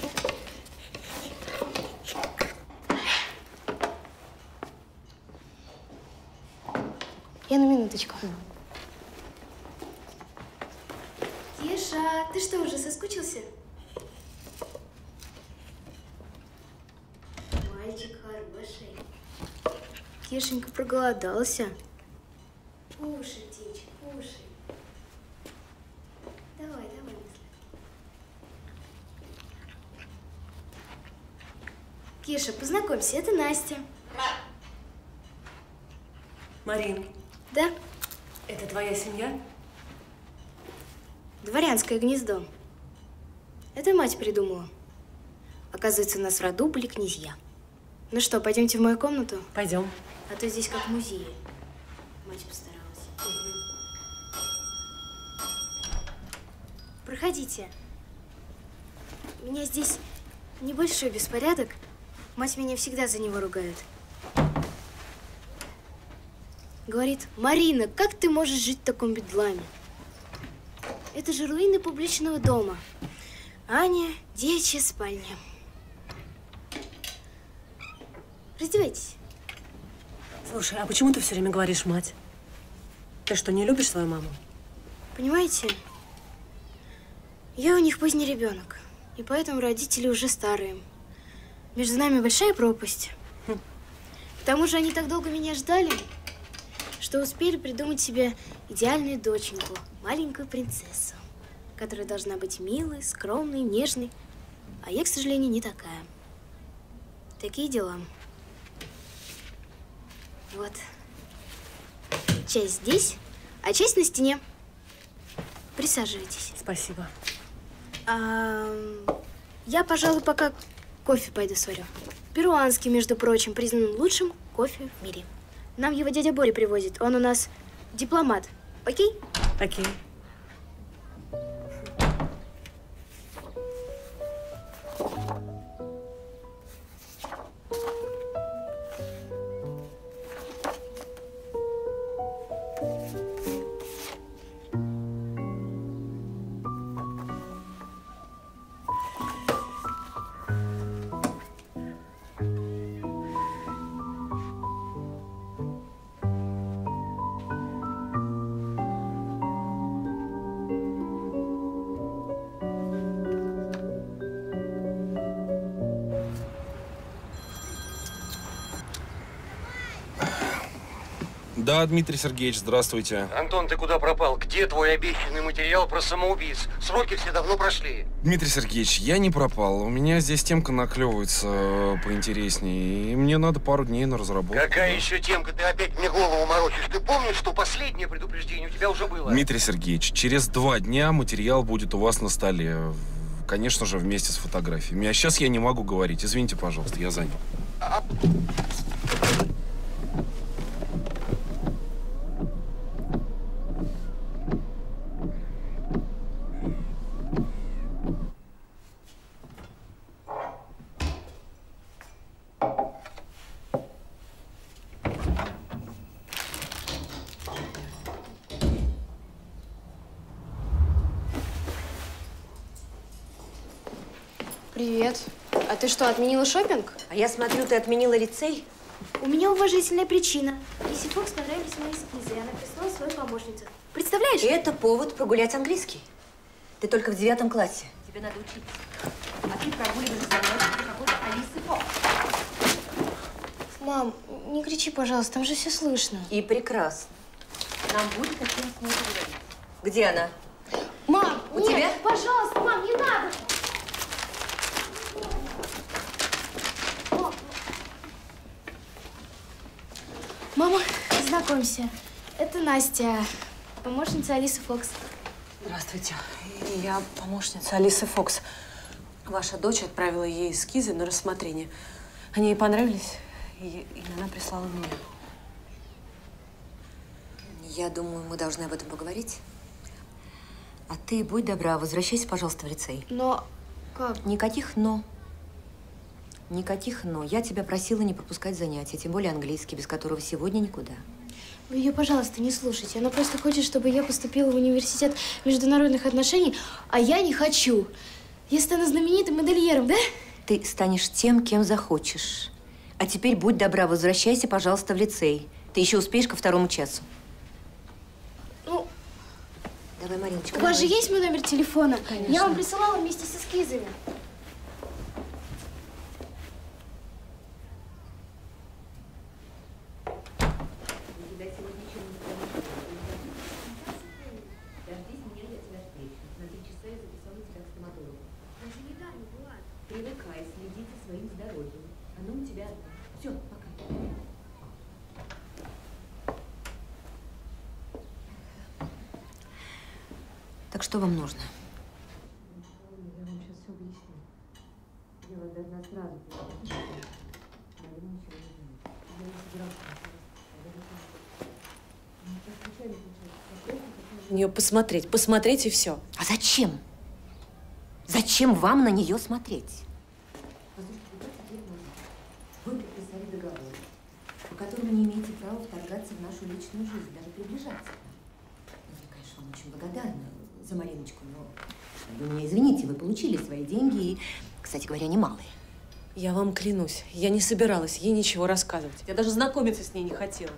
Я на минуточку. Тиша, ты что, уже соскучился? Мальчик хороший. Тишенька проголодался. Кушай, птичка, кушай. Давай, давай. Кеша, познакомься, это Настя. Марин. Да? Это твоя семья? Дворянское гнездо. Это мать придумала. Оказывается, у нас в роду были князья. Ну что, пойдемте в мою комнату? Пойдем. А то здесь как в музее. Мать постаралась. Угу. Проходите. У меня здесь небольшой беспорядок. Мать меня всегда за него ругает. Говорит: Марина, как ты можешь жить в таком бедламе? Это же руины публичного дома. Аня, девичья спальня. Раздевайтесь. Слушай, а почему ты все время говоришь мать? Ты что, не любишь свою маму? Понимаете, я у них поздний ребенок. И поэтому родители уже старые. Между нами большая пропасть. Хм. К тому же они так долго меня ждали, что успели придумать себе идеальную доченьку, маленькую принцессу, которая должна быть милой, скромной, нежной. А я, к сожалению, не такая. Такие дела. Вот. Часть здесь, а часть на стене. Присаживайтесь. Спасибо. А, я, пожалуй, пока кофе пойду сварю. Перуанский, между прочим, признан лучшим кофе в мире. Нам его дядя Боря привозит. Он у нас дипломат. Окей? Окей. Да, Дмитрий Сергеевич, здравствуйте. Антон, ты куда пропал? Где твой обещанный материал про самоубийц? Сроки все давно прошли. Дмитрий Сергеевич, я не пропал. У меня здесь темка наклевывается поинтереснее. И мне надо пару дней на разработку. Какая еще темка? Ты опять мне голову морочишь. Ты помнишь, что последнее предупреждение у тебя уже было? Дмитрий Сергеевич, через два дня материал будет у вас на столе. Конечно же, вместе с фотографиями. А сейчас я не могу говорить. Извините, пожалуйста, я занят. Привет. А ты что, отменила шопинг? А я смотрю, ты отменила лицей. У меня уважительная причина. Лисе Фокс понравились мои эскизы, и она прислала свою помощницу. Представляешь? И это повод прогулять английский. Ты только в девятом классе. Тебе надо учиться. А ты прогуливаешь со мной какой-то Алисы Фокс. Мам, не кричи, пожалуйста, там же все слышно. И прекрасно. Нам будет о чем с ней поговорить. Где она? Мам, у нет, тебя? Пожалуйста, мам, не надо! Мама, знакомься. Это Настя, помощница Алисы Фокс. Здравствуйте. Я помощница Алисы Фокс. Ваша дочь отправила ей эскизы на рассмотрение. Они ей понравились, и, и она прислала меня. Я думаю, мы должны об этом поговорить. А ты, будь добра, возвращайся, пожалуйста, в лицей. Но как? Никаких «но». Никаких «но». Я тебя просила не пропускать занятия, тем более английский, без которого сегодня никуда. Вы ее, пожалуйста, не слушайте. Она просто хочет, чтобы я поступила в университет международных отношений, а я не хочу. Я стану знаменитым модельером, да? Ты станешь тем, кем захочешь. А теперь, будь добра, возвращайся, пожалуйста, в лицей. Ты еще успеешь ко второму часу. Ну, давай, Мариночка, у вас давай. же есть мой номер телефона? Конечно. Я вам присылала вместе с эскизами. Привыкай, следи за своим здоровьем. Оно у тебя одно. Все, пока. Так что вам нужно? Я вам сейчас все объясню. Я вас должна сразу предупредить. Марина ничего не знает. Я не собиралась. На нее посмотреть, посмотреть и все. А зачем? Зачем вам на нее смотреть? Вы подписали договор, по которому не имеете права вторгаться в нашу личную жизнь, даже приближаться к нам. Я, конечно, вам очень благодарна за Мариночку, но вы меня извините, вы получили свои деньги и, кстати говоря, немалые. Я вам клянусь, я не собиралась ей ничего рассказывать. Я даже знакомиться с ней не хотела.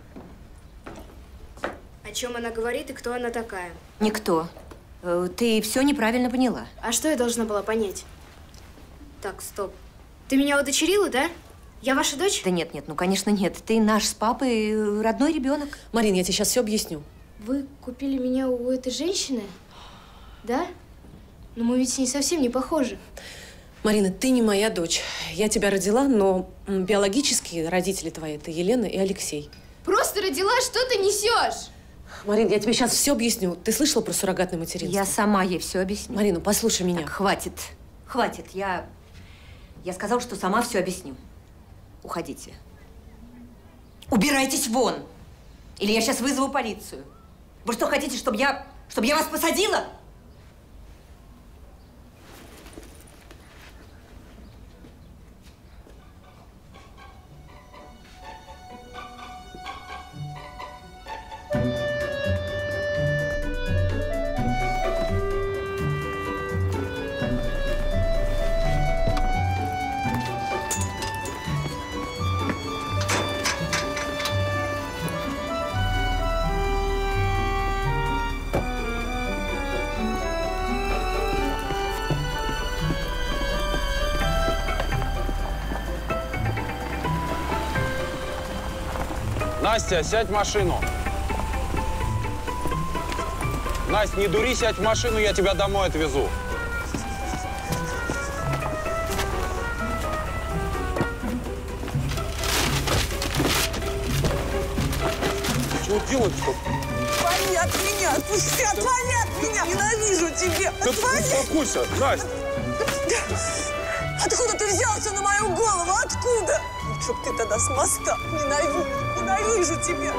О чем она говорит и кто она такая? Никто. Ты все неправильно поняла. А что я должна была понять? Так, стоп. Ты меня удочерила, да? Я ваша дочь? Да нет, нет, ну, конечно, нет. Ты наш с папой родной ребенок. Марин, я тебе сейчас все объясню. Вы купили меня у этой женщины? Да? Но мы ведь с ней совсем не похожи. Марина, ты не моя дочь. Я тебя родила, но биологические родители твои – это Елена и Алексей. Просто родила, что ты несешь? Марин, я тебе сейчас все объясню. Ты слышала про суррогатное материнство? Я сама ей все объясню. Марина, послушай меня. Так, хватит. Хватит. Я... Я сказала, что сама все объясню. Уходите. Убирайтесь вон! Или я сейчас вызову полицию. Вы что, хотите, чтобы я... чтобы я вас посадила? Настя, сядь в машину. Настя, не дури, сядь в машину, я тебя домой отвезу. Что делать-то? Отвали от меня! Отпусти! Отвали от меня! Ненавижу тебя! Да Отвали! успокойся, Настя! Откуда ты взялся на мою голову? Откуда? Чтоб ты тогда с моста. Ненавижу, ненавижу тебя!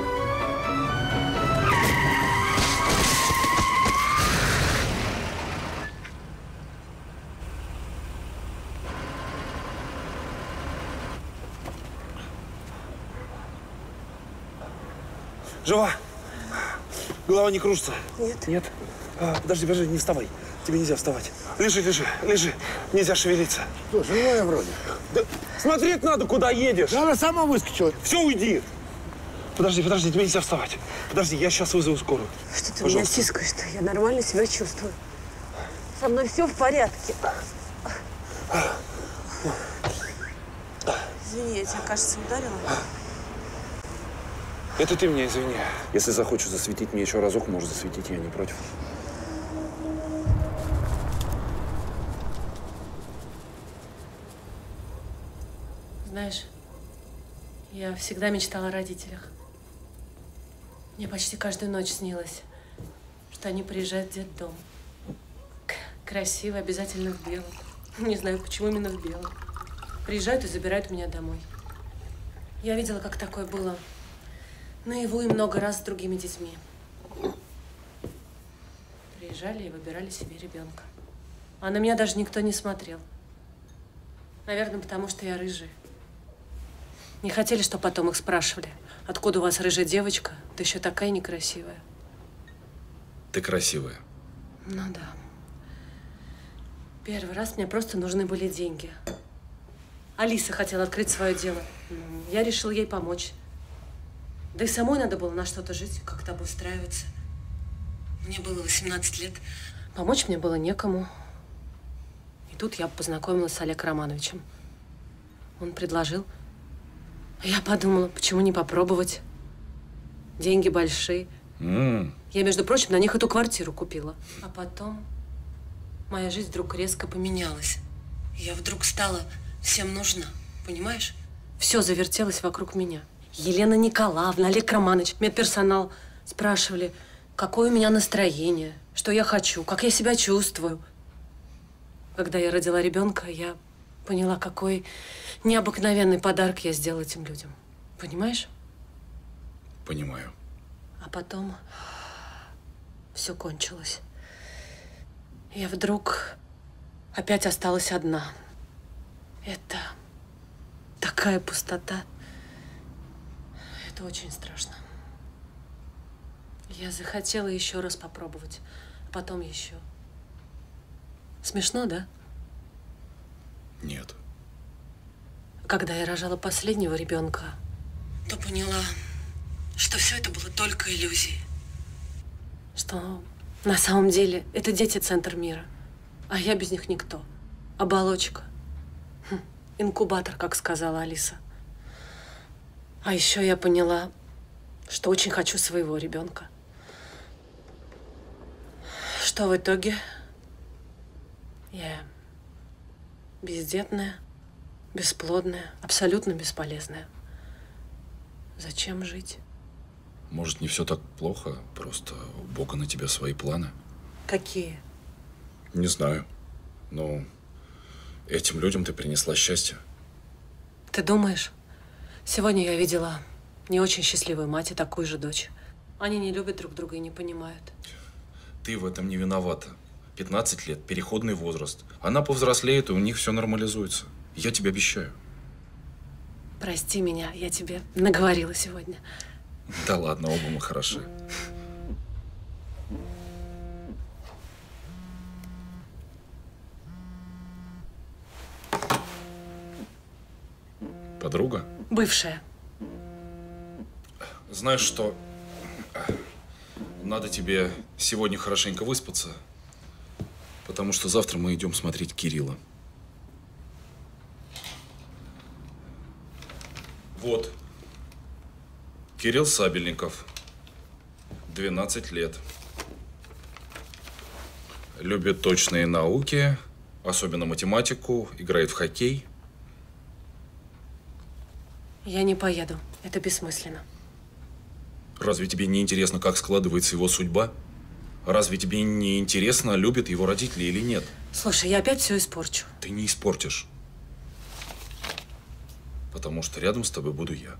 Жива? Голова не кружится? Нет. Нет? А, подожди, подожди, не вставай. Тебе нельзя вставать. Лежи, лежи, лежи. Нельзя шевелиться. Что, живая вроде? Да смотреть надо, куда едешь. Да, она сама выскочила. Все, уйди. Подожди, подожди, тебе нельзя вставать. Подожди, я сейчас вызову скорую. Что ты Пожалуйста. меня стискаешь-то? Я нормально себя чувствую. Со мной все в порядке. Извини, я тебя, кажется, ударила. Это ты меня извини. Если захочешь засветить мне еще разок, можешь засветить, я не против. Знаешь, я всегда мечтала о родителях. Мне почти каждую ночь снилось, что они приезжают в детдом. Красиво, обязательно в белом. Не знаю, почему именно в белом. Приезжают и забирают меня домой. Я видела, как такое было наяву и много раз с другими детьми. Приезжали и выбирали себе ребенка. А на меня даже никто не смотрел. Наверное, потому что я рыжая. Не хотели, чтобы потом их спрашивали, откуда у вас рыжая девочка, да еще такая некрасивая. Ты красивая. Ну да. Первый раз мне просто нужны были деньги. Алиса хотела открыть свое дело. Я решила ей помочь. Да и самой надо было на что-то жить, как-то обустраиваться. Мне было восемнадцать лет. Помочь мне было некому. И тут я познакомилась с Олегом Романовичем. Он предложил. Я подумала, почему не попробовать? Деньги большие. Mm. Я, между прочим, на них эту квартиру купила. А потом моя жизнь вдруг резко поменялась. Я вдруг стала всем нужна, понимаешь? Все завертелось вокруг меня. Елена Николаевна, Олег Романович, медперсонал спрашивали, какое у меня настроение, что я хочу, как я себя чувствую. Когда я родила ребенка, я поняла, какой необыкновенный подарок я сделала этим людям. Понимаешь? Понимаю. А потом все кончилось. Я вдруг опять осталась одна. Это такая пустота. Это очень страшно. Я захотела еще раз попробовать, а потом еще. Смешно, да? Нет. Когда я рожала последнего ребенка, то поняла, что все это было только иллюзией. Что на самом деле это дети — центр мира, а я без них никто. Оболочка. Хм, инкубатор, как сказала Алиса. А еще я поняла, что очень хочу своего ребенка. Что в итоге? Я бездетная, бесплодная, абсолютно бесполезная. Зачем жить? Может, не все так плохо, просто у Бога на тебя свои планы. Какие? Не знаю. Но этим людям ты принесла счастье. Ты думаешь? Сегодня я видела не очень счастливую мать и такую же дочь. Они не любят друг друга и не понимают. Ты в этом не виновата. пятнадцать лет, переходный возраст. Она повзрослеет, и у них все нормализуется. Я тебе обещаю. Прости меня, я тебе наговорила сегодня. Да ладно, оба мы хороши. Подруга? Бывшая. Знаешь что? Надо тебе сегодня хорошенько выспаться, потому что завтра мы идем смотреть Кирилла. Вот. Кирилл Сабельников. двенадцать лет. любит точные науки, особенно математику, играет в хоккей. Я не поеду. Это бессмысленно. Разве тебе не интересно, как складывается его судьба? Разве тебе не интересно, любят его родители или нет? Слушай, я опять все испорчу. Ты не испортишь. Потому что рядом с тобой буду я.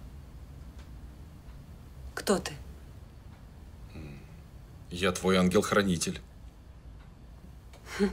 Кто ты? Я твой ангел-хранитель. Хм.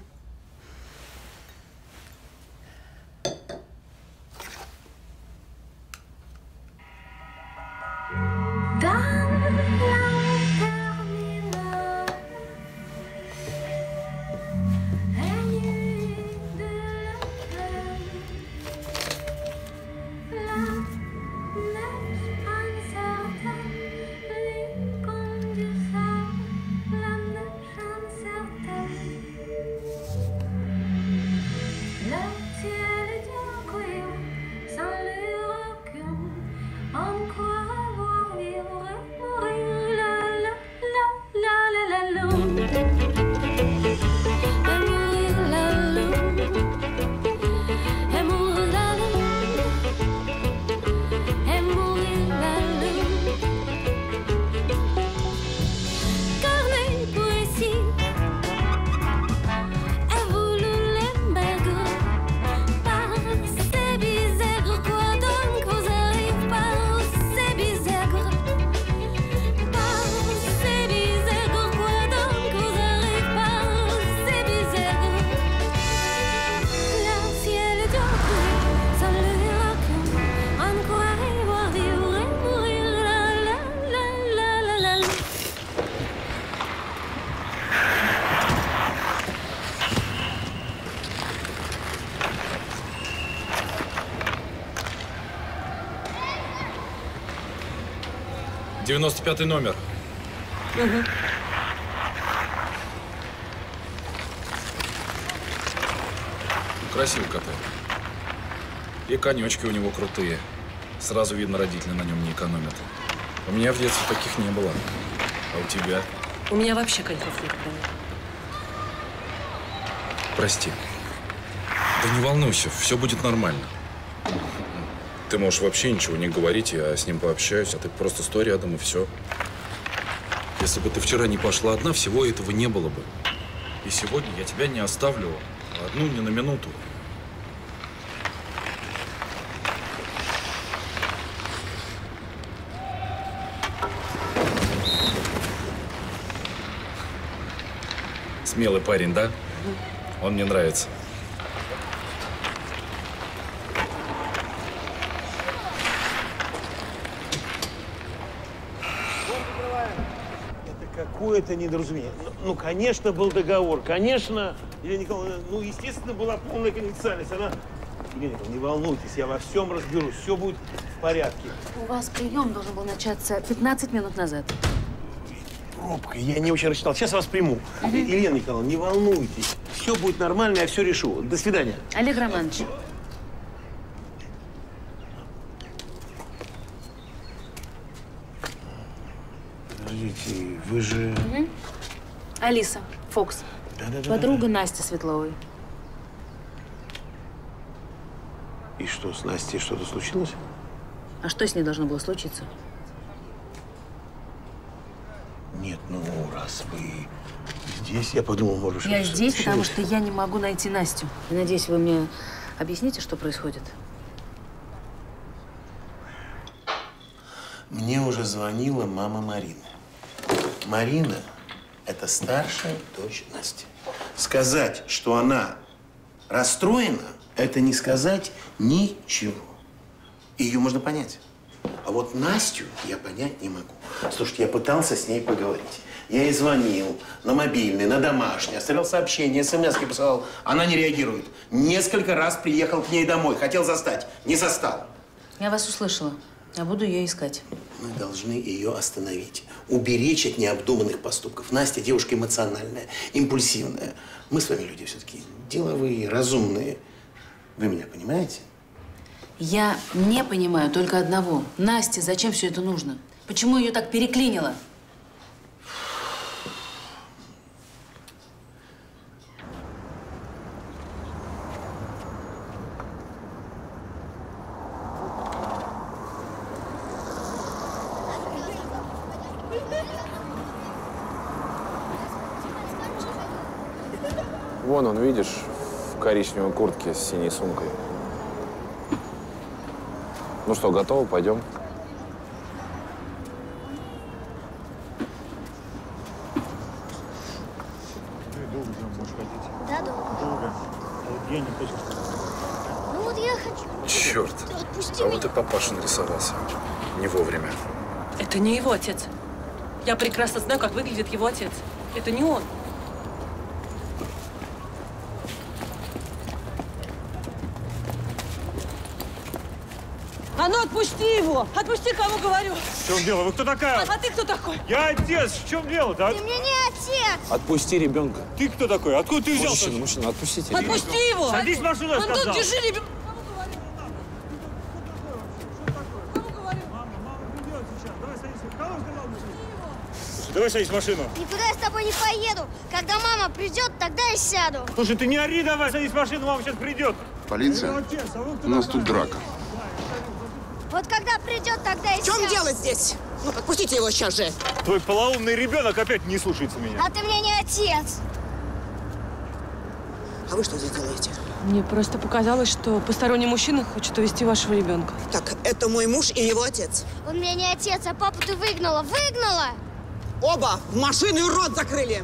девяносто пятый номер. Угу. Красиво катает. И конечки у него крутые. Сразу видно, родители на нем не экономят. У меня в детстве таких не было. А у тебя? У меня вообще коньков никогда нет. Прости. Да не волнуйся, все будет нормально. Ты можешь вообще ничего не говорить, я с ним пообщаюсь, а ты просто стой рядом и все. Если бы ты вчера не пошла одна, всего этого не было бы. И сегодня я тебя не оставлю одну ни на минуту. Смелый парень, да? Он мне нравится. Какое-то недоразумение. Ну, ну, конечно, был договор. Конечно, Елена Николаевна, ну, естественно, была полная конфиденциальность. Она... Елена Николаевна, не волнуйтесь, я во всем разберусь. Все будет в порядке. У вас прием должен был начаться пятнадцать минут назад. Пробка, я не очень рассчитал. Сейчас вас приму. Угу. Елена Николаевна, не волнуйтесь. Все будет нормально, я все решу. До свидания. Олег Романович. Подождите, вы же… Угу. Алиса Фокс. Да-да-да. Подруга Насти Светловой. И что, с Настей что-то случилось? А что с ней должно было случиться? Нет, ну, раз вы здесь, я подумал, может… Я здесь, случилось. потому что я не могу найти Настю. И, надеюсь, вы мне объясните, что происходит? Мне уже звонила мама Марины. Марина – это старшая дочь Насти. Сказать, что она расстроена, это не сказать ничего. Ее можно понять. А вот Настю я понять не могу. Слушайте, я пытался с ней поговорить. Я ей звонил на мобильный, на домашний, оставлял сообщение, смс-ки посылал. Она не реагирует. Несколько раз приехал к ней домой. Хотел застать. Не застал. Я вас услышала. Я буду ее искать. Мы должны ее остановить. Уберечь от необдуманных поступков. Настя девушка эмоциональная, импульсивная. Мы с вами люди все-таки деловые, разумные. Вы меня понимаете? Я не понимаю только одного. Насте, зачем все это нужно? Почему ее так переклинило? Вон он, видишь, в коричневой куртке с синей сумкой. Ну что, готово? Пойдем. Да, долго. Долго. А вот я не хочу. Ну вот я хочу. Черт. Отпусти А меня. вот и папаша нарисовался. Не вовремя. Это не его отец. Я прекрасно знаю, как выглядит его отец. Это не он. А ну отпусти его! Отпусти, кому говорю! В чем дело? Вы кто такая? А, а ты кто такой? Я отец. В чем дело-то? Ты мне не отец! Отпусти ребенка. Ты кто такой? Откуда ты взялся? Мужчина, мужчина, отпустите. Отпусти его! Садись в машину, я Антон, сказал. держи ребенка! Давай садись в машину. Никуда я с тобой не поеду. Когда мама придет, тогда я сяду. Слушай, ты не ори давай, садись в машину, мама сейчас придет. Полиция? У нас тут драка. Вот когда придет, тогда я В чем сяду. дело здесь? Ну, отпустите его сейчас же! Твой полоумный ребенок опять не слушается меня. А ты мне не отец. А вы что здесь делаете? Мне просто показалось, что посторонний мужчина хочет увезти вашего ребенка. Так, это мой муж и его отец. Он мне не отец, а папу ты выгнала. Выгнала! Оба в машину и рот закрыли!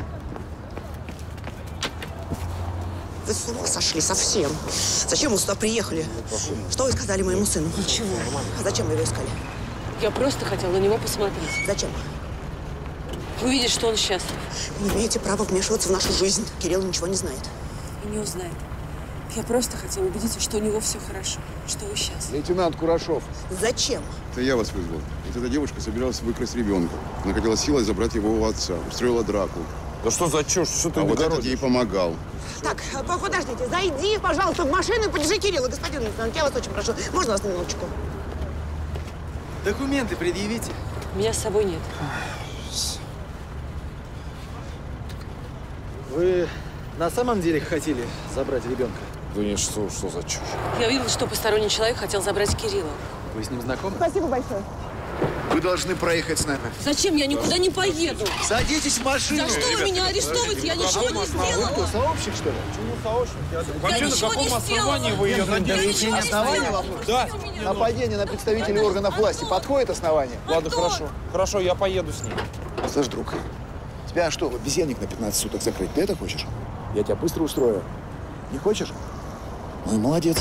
Вы с ума сошли совсем. Зачем вы сюда приехали? Что вы сказали моему сыну? Ничего. А зачем вы его искали? Я просто хотела на него посмотреть. Зачем? Увидеть, что он счастлив. Вы не имеете права вмешиваться в нашу жизнь. Кирилл ничего не знает. И не узнает. Я просто хотела убедиться, что у него все хорошо, что вы счастливы. Лейтенант Курашов. Зачем? Это я вас вызвал. Вот эта девушка собиралась выкрасть ребенка. Она хотела силой забрать его у отца. Устроила драку. Да что за чушь? Что ты А вот этот огородишь? ей помогал. Так, подождите, зайди, пожалуйста, в машину и подержи Кирилла, господин лейтенант. Я вас очень прошу. Можно вас на минуточку? Документы предъявите. Меня с собой нет. Вы на самом деле хотели забрать ребенка? Да нет, что, что за чушь? Я видела, что посторонний человек хотел забрать Кирилла. Вы с ним знакомы? Спасибо большое. Вы должны проехать с нами. Зачем? Я никуда не поеду. Садитесь в машину. За что вы меня арестовываете? Я ничего не сделала. Вы сообщник, что ли? Почему сообщник? Я ничего не сделала. вы ее задержите? Основание вопрос? Да. Нападение на представителей органов власти подходит основание? Ладно, хорошо. Хорошо, я поеду с ним. Слышь, друг, тебя что, обезьянник на пятнадцать суток закрыть? Ты это хочешь? Я тебя быстро устрою. Не хочешь? Ну и молодец.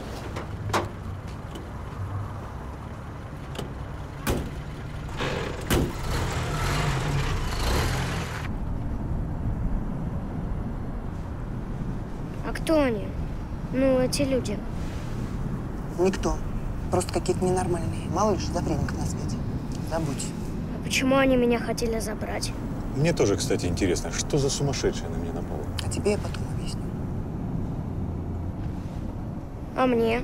А кто они? Ну, эти люди. Никто. Просто какие-то ненормальные. Малыш, запренник на свете. Забудь. А почему они меня хотели забрать? Мне тоже, кстати, интересно, что за сумасшедшая на меня напала? А тебе я потом объясню. А мне?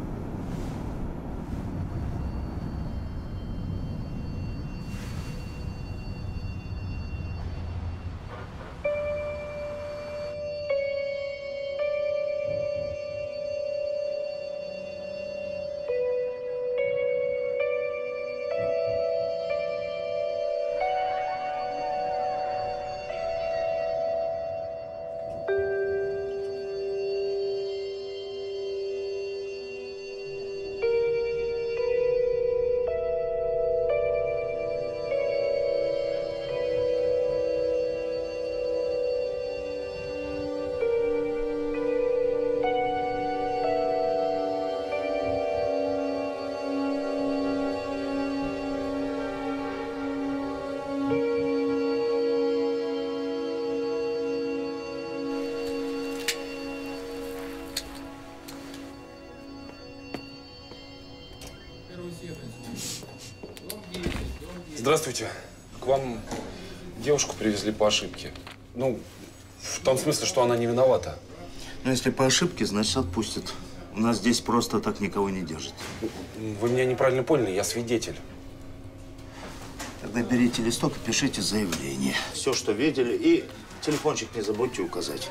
Здравствуйте. К вам девушку привезли по ошибке. Ну, в том смысле, что она не виновата. Ну, если по ошибке, значит, отпустят. У нас здесь просто так никого не держат. Вы меня неправильно поняли, я свидетель. Тогда берите листок и пишите заявление. Все, что видели, и телефончик не забудьте указать.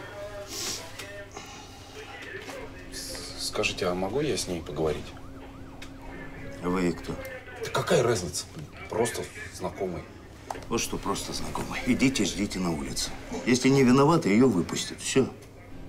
Скажите, а могу я с ней поговорить? Вы кто? Да какая разница? Просто знакомый. Вот что, просто знакомый. Идите, ждите на улице. Если не виноваты, ее выпустят. Все.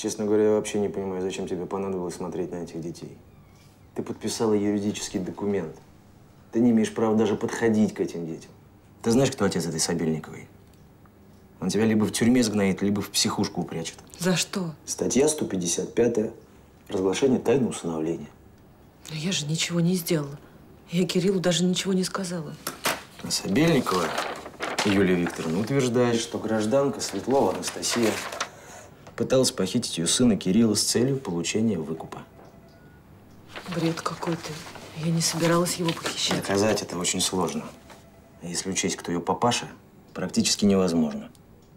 Честно говоря, я вообще не понимаю, зачем тебе понадобилось смотреть на этих детей. Ты подписала юридический документ. Ты не имеешь права даже подходить к этим детям. Ты знаешь, кто отец этой Сабельниковой? Он тебя либо в тюрьме сгноит, либо в психушку упрячет. За что? Статья сто пятьдесят пятая. Разглашение тайны усыновления. Но я же ничего не сделала. Я Кириллу даже ничего не сказала. А Сабельникова Юлия Викторовна утверждает, что гражданка Светлова Анастасия пыталась похитить ее сына Кирилла с целью получения выкупа. Бред какой-то. Я не собиралась его похищать. Доказать это очень сложно. А если учесть, кто ее папаша, практически невозможно.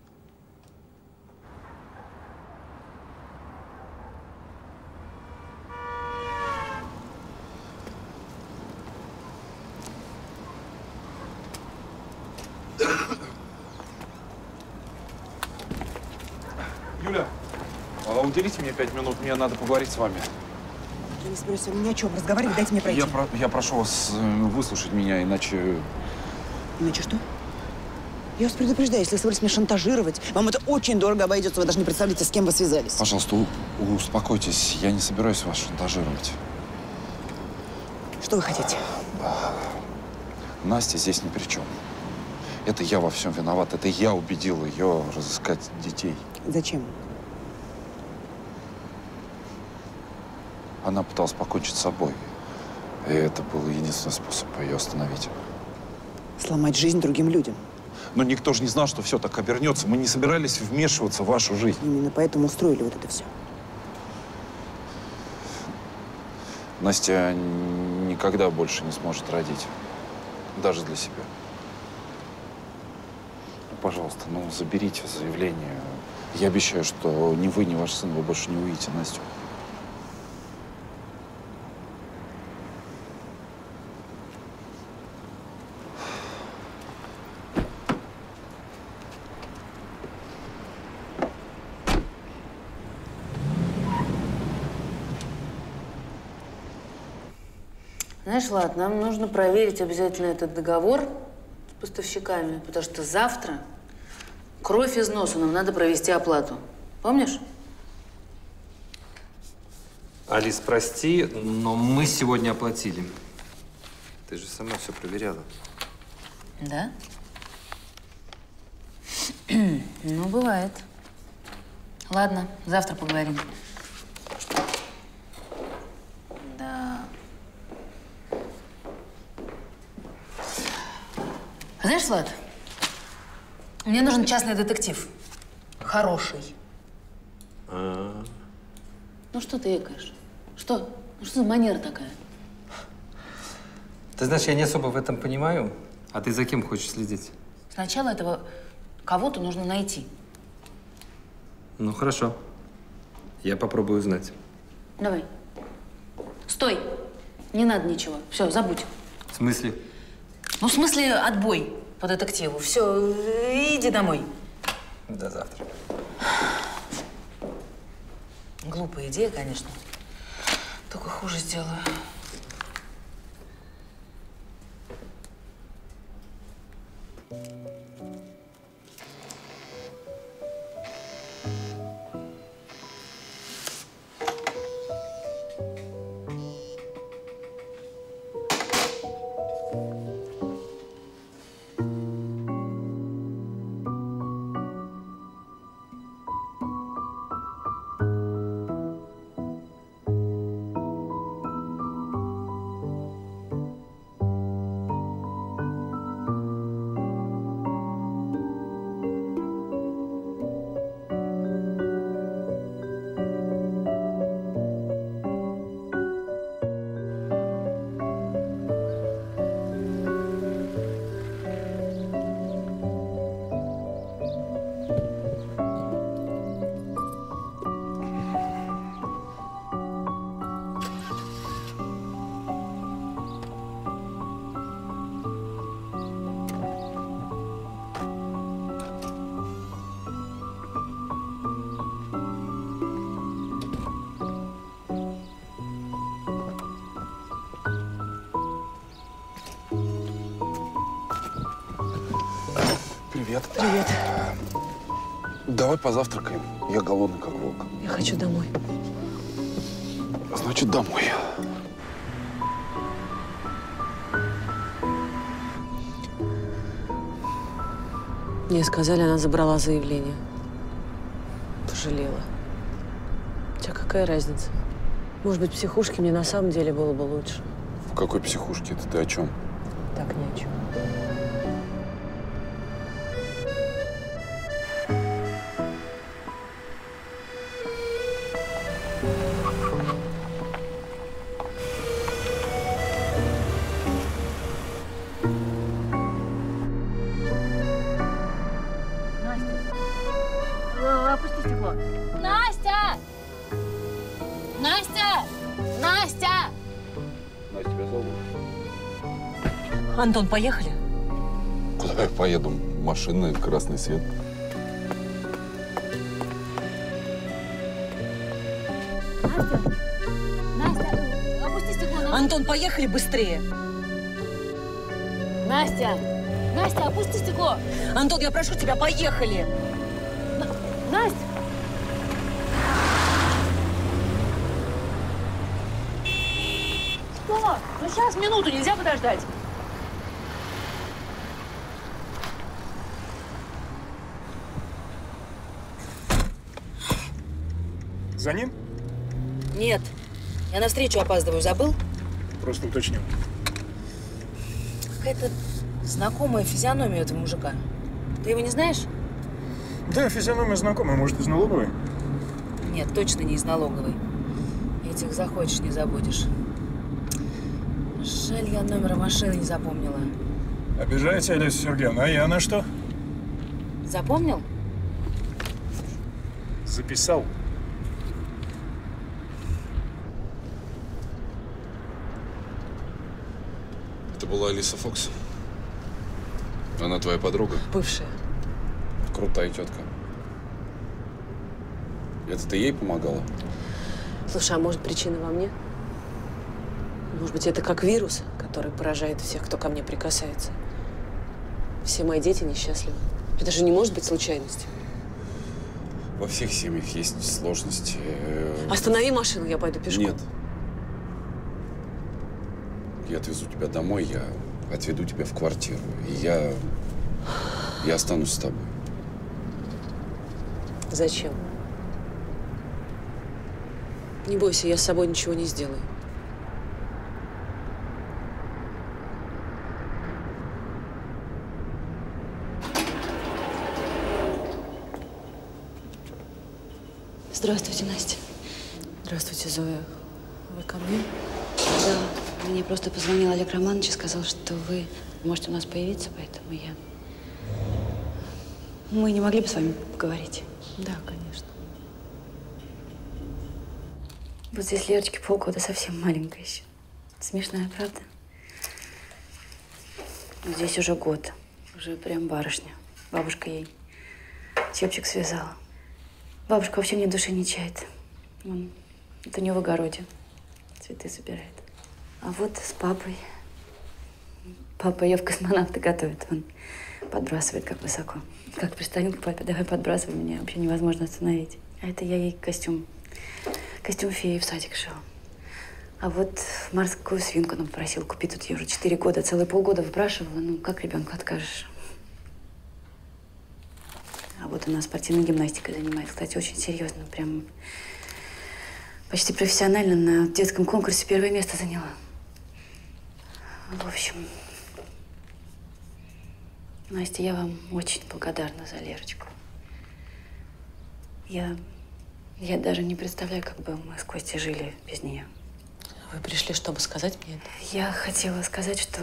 Юля, а уделите мне пять минут, мне надо поговорить с вами. Я не собираюсь с вами ни о чем разговаривать, дайте мне пройти. Я, про, я прошу вас выслушать меня, иначе… Иначе что? Я вас предупреждаю, если вы собрались меня шантажировать, вам это очень дорого обойдется, вы даже не представляете, с кем вы связались. Пожалуйста, у, успокойтесь, я не собираюсь вас шантажировать. Что вы хотите? Настя здесь ни при чем. Это я во всем виноват, это я убедил ее разыскать детей. Зачем? Она пыталась покончить с собой. И это был единственный способ ее остановить. Сломать жизнь другим людям. Но никто же не знал, что все так обернется. Мы не собирались вмешиваться в вашу жизнь. Именно поэтому устроили вот это все. Настя никогда больше не сможет родить. Даже для себя. Пожалуйста, ну заберите заявление. Я обещаю, что ни вы, ни ваш сын, вы больше не увидите Настю. Знаешь, Влад, нам нужно проверить обязательно этот договор с поставщиками, потому что завтра кровь из носу, нам надо провести оплату. Помнишь? Алис, прости, но мы сегодня оплатили. Ты же сама все проверяла. Да? Ну, бывает. Ладно, завтра поговорим. Да. Знаешь, Влад, мне нужен частный детектив. Хороший. А-а-а. Ну что ты экаешь? Что? Ну что за манера такая? Ты знаешь, я не особо в этом понимаю. А ты за кем хочешь следить? Сначала этого кого-то нужно найти. Ну, хорошо. Я попробую узнать. Давай. Стой! Не надо ничего. Все, забудь. В смысле? Ну, в смысле, отбой по детективу. Все, иди домой. До завтра. Глупая идея, конечно. Только хуже сделаю. Привет. Привет. Давай позавтракаем. Я голодный, как волк. Я хочу домой. Значит, домой. Мне сказали, она забрала заявление. Пожалела. Хотя какая разница? Может быть, в психушке мне на самом деле было бы лучше. В какой психушке? Это ты о чем? Так ни о чем. Опусти стекло. Настя! Настя! Настя! Настя, тебя зовут. Антон, поехали? Куда я поеду? Машина, красный свет. Настя! Настя! Опусти стекло. Настя. Антон, поехали быстрее! Настя! Настя, опусти стекло! Антон, я прошу тебя, поехали! Настя! Что? Ну сейчас, минуту, нельзя подождать. За ним? Нет. Я на встречу опаздываю. Забыл? Просто уточнил. Какая-то знакомая физиономия этого мужика. Ты его не знаешь? Да, физиономия знакомая. Может, из налоговой? Нет, точно не из налоговой. Этих захочешь, не забудешь. Жаль, я номера машины не запомнила. Обижаете, Олеся Сергеевна. А я на что? Запомнил? Записал. Это была Алиса Фокс. Она твоя подруга? Бывшая. Крутая тетка. Это ты ей помогала? Слушай, а может, причина во мне? Может быть, это как вирус, который поражает всех, кто ко мне прикасается. Все мои дети несчастливы. Это же не может быть случайностью. Во всех семьях есть сложности. Останови машину, я пойду пешком. Нет. Я отвезу тебя домой, я отведу тебя в квартиру. И я… я останусь с тобой. Зачем? Не бойся, я с собой ничего не сделаю. Здравствуйте, Настя. Здравствуйте, Зоя. Вы ко мне? Да, мне просто позвонил Олег Романович и сказал, что вы можете у нас появиться, поэтому я… Мы не могли бы с вами поговорить? Да, конечно. Вот здесь Лерочке полгода, совсем маленькая еще. Смешная, правда? Здесь уже год. Уже прям барышня. Бабушка ей чепчик связала. Бабушка вообще мне души не чает. Он, это у нее в огороде. Цветы собирает. А вот с папой. Папа ее в космонавты готовит. Он подбрасывает как высоко. Как пристанет к папе, давай подбрасывай меня. Вообще невозможно остановить. А это я ей костюм, костюм феи в садик шила. А вот морскую свинку нам попросил купить. Тут я уже четыре года, целые полгода выпрашивала. Ну, как ребенку откажешь? А вот она спортивной гимнастикой занимается. Кстати, очень серьезно. Прям почти профессионально на детском конкурсе первое место заняла. В общем, Настя, я вам очень благодарна за Лерочку. Я, я даже не представляю, как бы мы с Костей жили без нее. Вы пришли, чтобы сказать мне это? Я хотела сказать, что,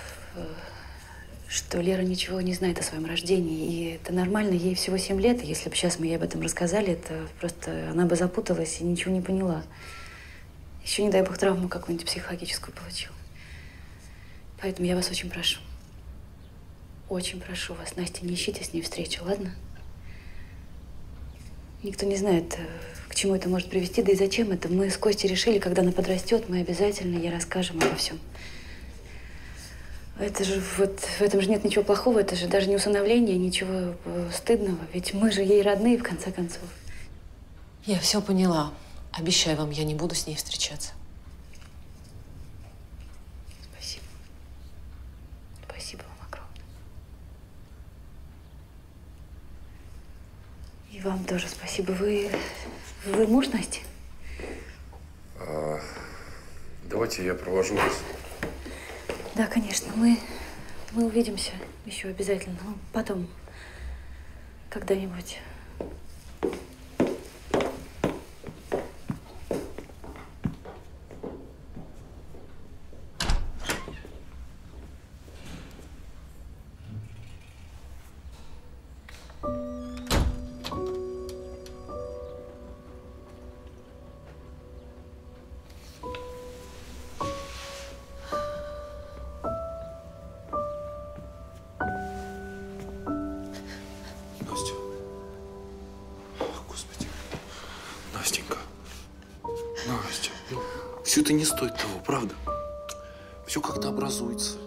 что Лера ничего не знает о своем рождении. И это нормально, ей всего семь лет. И если бы сейчас мы ей об этом рассказали, это просто она бы запуталась и ничего не поняла. Еще, не дай бог, травму какую-нибудь психологическую получила. Поэтому я вас очень прошу. Очень прошу вас, Настя, не ищите с ней встречу, ладно? Никто не знает, к чему это может привести, да и зачем это. Мы с Костей решили, когда она подрастет, мы обязательно ей расскажем обо всем. Это же вот в этом же нет ничего плохого, это же даже не усыновление, ничего стыдного. Ведь мы же ей родные, в конце концов. Я все поняла. Обещаю вам, я не буду с ней встречаться. Спасибо. Спасибо вам огромное. И вам тоже спасибо. Вы, вы муж Насти? А, давайте я провожу вас. Да, конечно. Мы, мы увидимся еще обязательно. Ну, потом. Когда-нибудь. Все это не стоит того, правда? Все как-то образуется.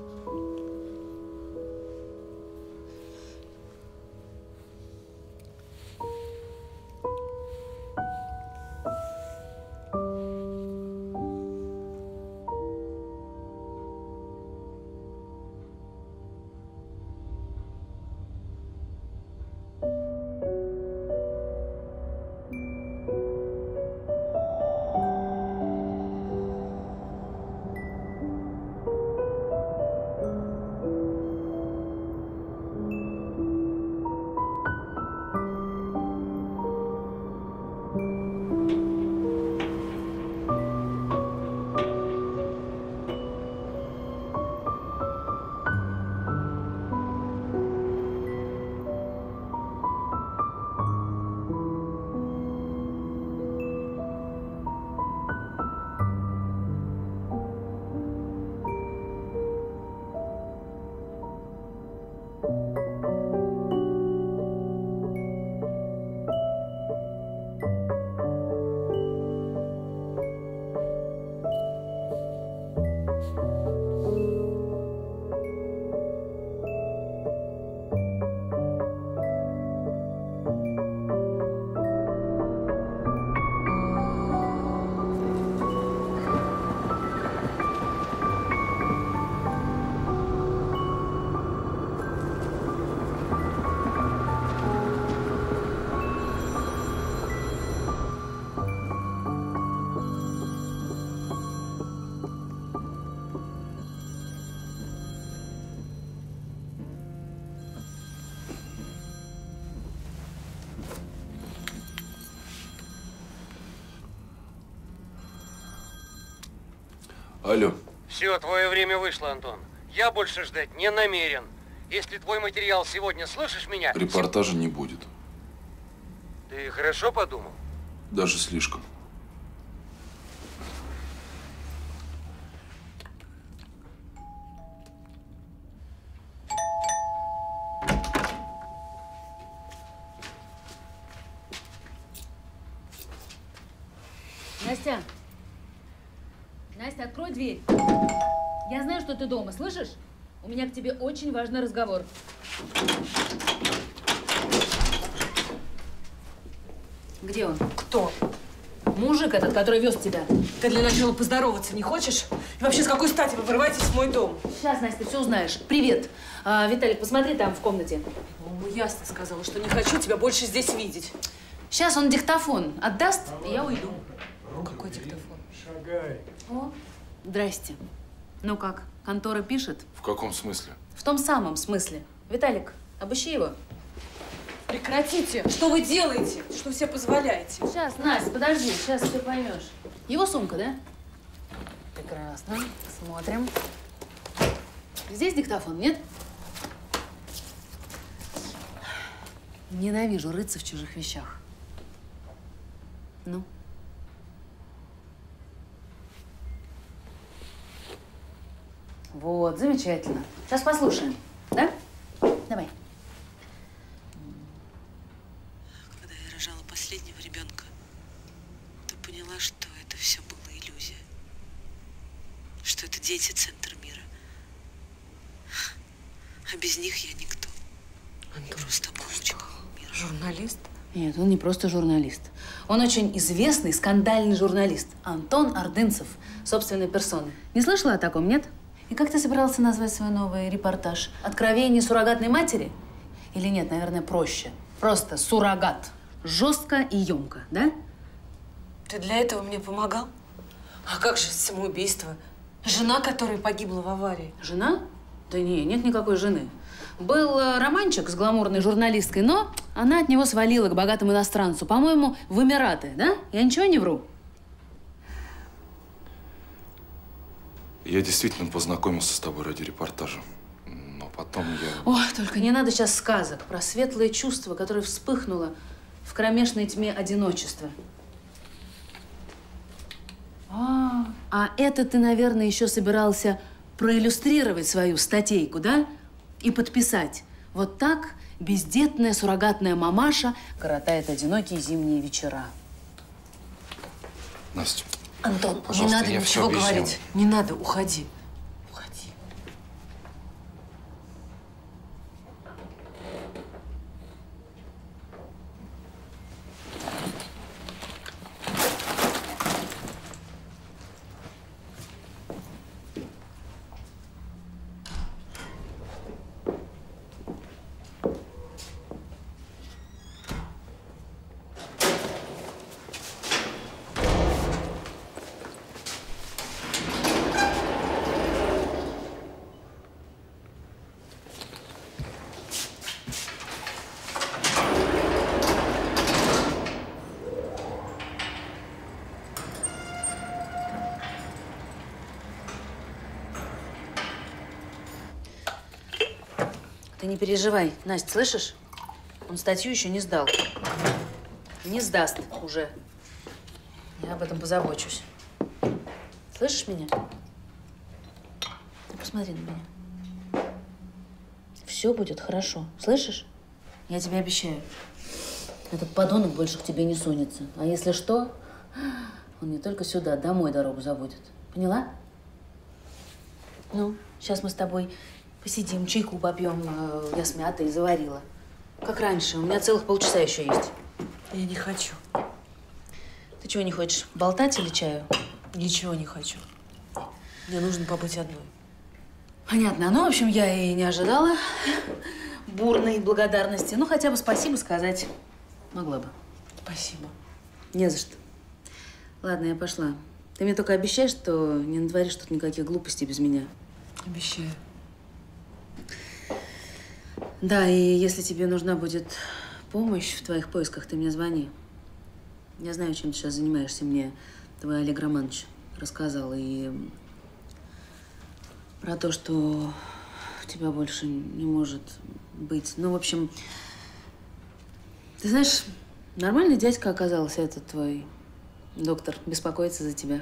Алло. Все, твое время вышло, Антон. Я больше ждать не намерен. Если твой материал сегодня, слышишь меня? Репортажа не будет. Ты хорошо подумал? Даже слишком. Настя! Настя, открой дверь. Я знаю, что ты дома, слышишь? У меня к тебе очень важный разговор. Где он? Кто? Мужик этот, который вез тебя. Ты для начала поздороваться не хочешь? И вообще, с какой стати вы вырываетесь в мой дом? Сейчас, Настя, ты все узнаешь. Привет. А, Виталик, посмотри там в комнате. Ну, ясно сказала, что не хочу тебя больше здесь видеть. Сейчас он диктофон отдаст, и я уйду. Какой диктофон? Шагай. О, здрасте. Ну как, контора пишет? В каком смысле? В том самом смысле. Виталик, обыщи его. Прекратите! Что вы делаете? Что себе позволяете? Сейчас, Настя, подожди, сейчас ты поймешь. Его сумка, да? Прекрасно. Смотрим. Здесь диктофон, нет? Ненавижу рыться в чужих вещах. Ну? Вот, замечательно. Сейчас послушаем, да? Давай. Когда я рожала последнего ребенка, то поняла, что это все было иллюзия. Что это дети — центр мира. А без них я никто. Антон, просто бабочка. Журналист? Нет, он не просто журналист. Он очень известный, скандальный журналист. Антон Ордынцев, собственной персоной. Не слышала о таком, нет? И как ты собирался назвать свой новый репортаж? «Откровение суррогатной матери»? Или нет, наверное, проще. Просто суррогат. Жестко и емко, да? Ты для этого мне помогал? А как же самоубийство? Жена, которая погибла в аварии. Жена? Да не, нет никакой жены. Был э, романчик с гламурной журналисткой, но она от него свалила к богатому иностранцу. По-моему, в Эмираты, да? Я ничего не вру? Я действительно познакомился с тобой ради репортажа. Но потом я… Ой, только не надо сейчас сказок про светлое чувство, которое вспыхнуло в кромешной тьме одиночества. А, а это ты, наверное, еще собирался проиллюстрировать свою статейку, да? И подписать. Вот так бездетная суррогатная мамаша коротает одинокие зимние вечера. Настя, Антон, пожалуйста, не надо я ничего все объясню. говорить. Не надо, уходи. Ты не переживай, Настя, слышишь? Он статью еще не сдал. Не сдаст уже. Я об этом позабочусь. Слышишь меня? Ты посмотри на меня. Все будет хорошо. Слышишь? Я тебе обещаю. Этот подонок больше к тебе не сунется. А если что, он не только сюда, домой дорогу забудет. Поняла? Ну, сейчас мы с тобой посидим, чайку попьем. Я с мятой заварила. Как раньше. У меня целых полчаса еще есть. Я не хочу. Ты чего не хочешь? Болтать или чаю? Ничего не хочу. Мне нужно побыть одной. Понятно. Ну, в общем, я и не ожидала бурной благодарности. Ну, хотя бы спасибо сказать могла бы. Спасибо. Не за что. Ладно, я пошла. Ты мне только обещай, что не натворишь тут никаких глупостей без меня. Обещаю. Да, и если тебе нужна будет помощь в твоих поисках, ты мне звони. Я знаю, чем ты сейчас занимаешься. Мне твой Олег Романович рассказал. И про то, что тебя больше не может быть. Ну, в общем, ты знаешь, нормальный дядька оказался этот твой доктор. Беспокоится за тебя.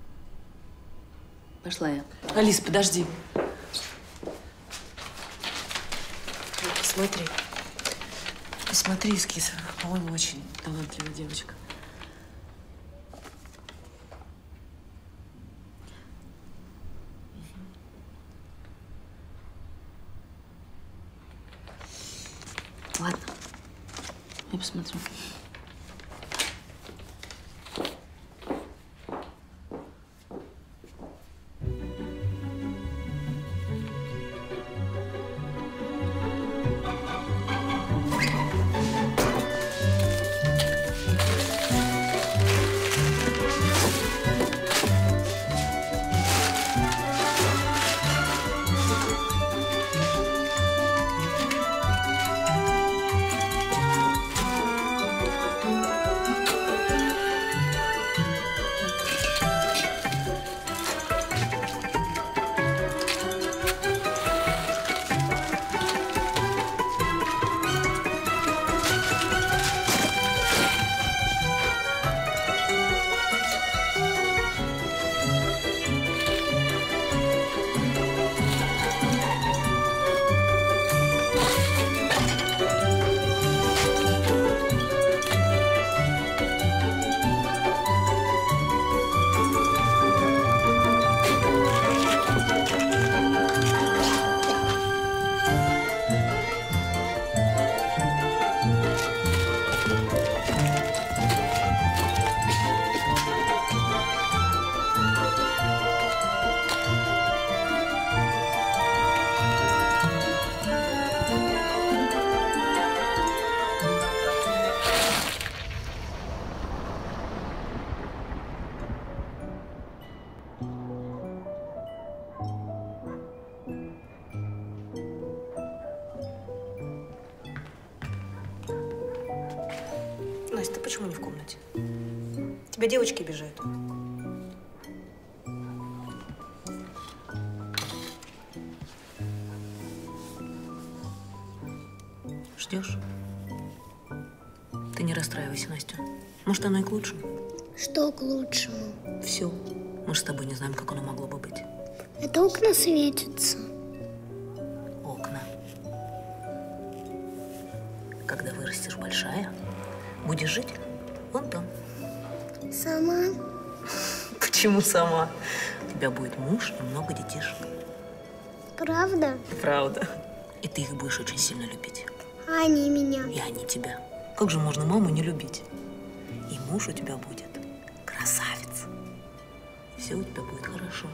Пошла я. Алис, подожди. Посмотри. Посмотри эскиз. По-моему, очень талантливая девочка. Ладно. Я посмотрю. Настя, ты почему не в комнате? Тебя девочки обижают. Ждешь? Ты не расстраивайся, Настя. Может, оно и к лучшему. Что к лучшему? Все. Мы же с тобой не знаем, как оно могло бы быть. Это окна светятся. Окна. Когда вырастешь большая, будешь жить вон там. Сама? Почему сама? У тебя будет муж и много детишек. Правда? Правда. И ты их будешь очень сильно любить. А они меня? И они тебя. Как же можно маму не любить? И муж у тебя будет красавец. И все у тебя будет хорошо.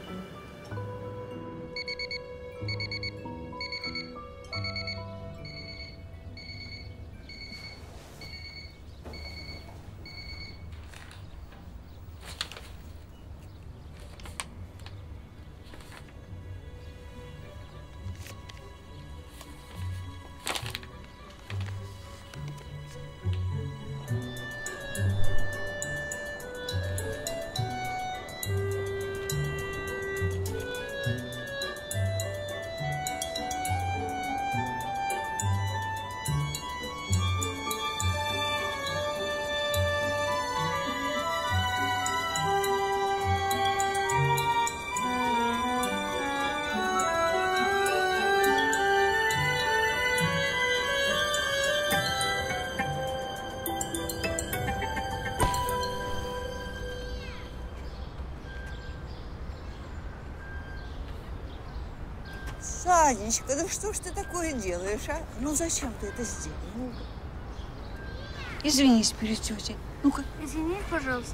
Санечка, да что ж ты такое делаешь, а? Ну зачем ты это сделал? Ну, извинись перед тетей. Ну-ка. Извини, пожалуйста.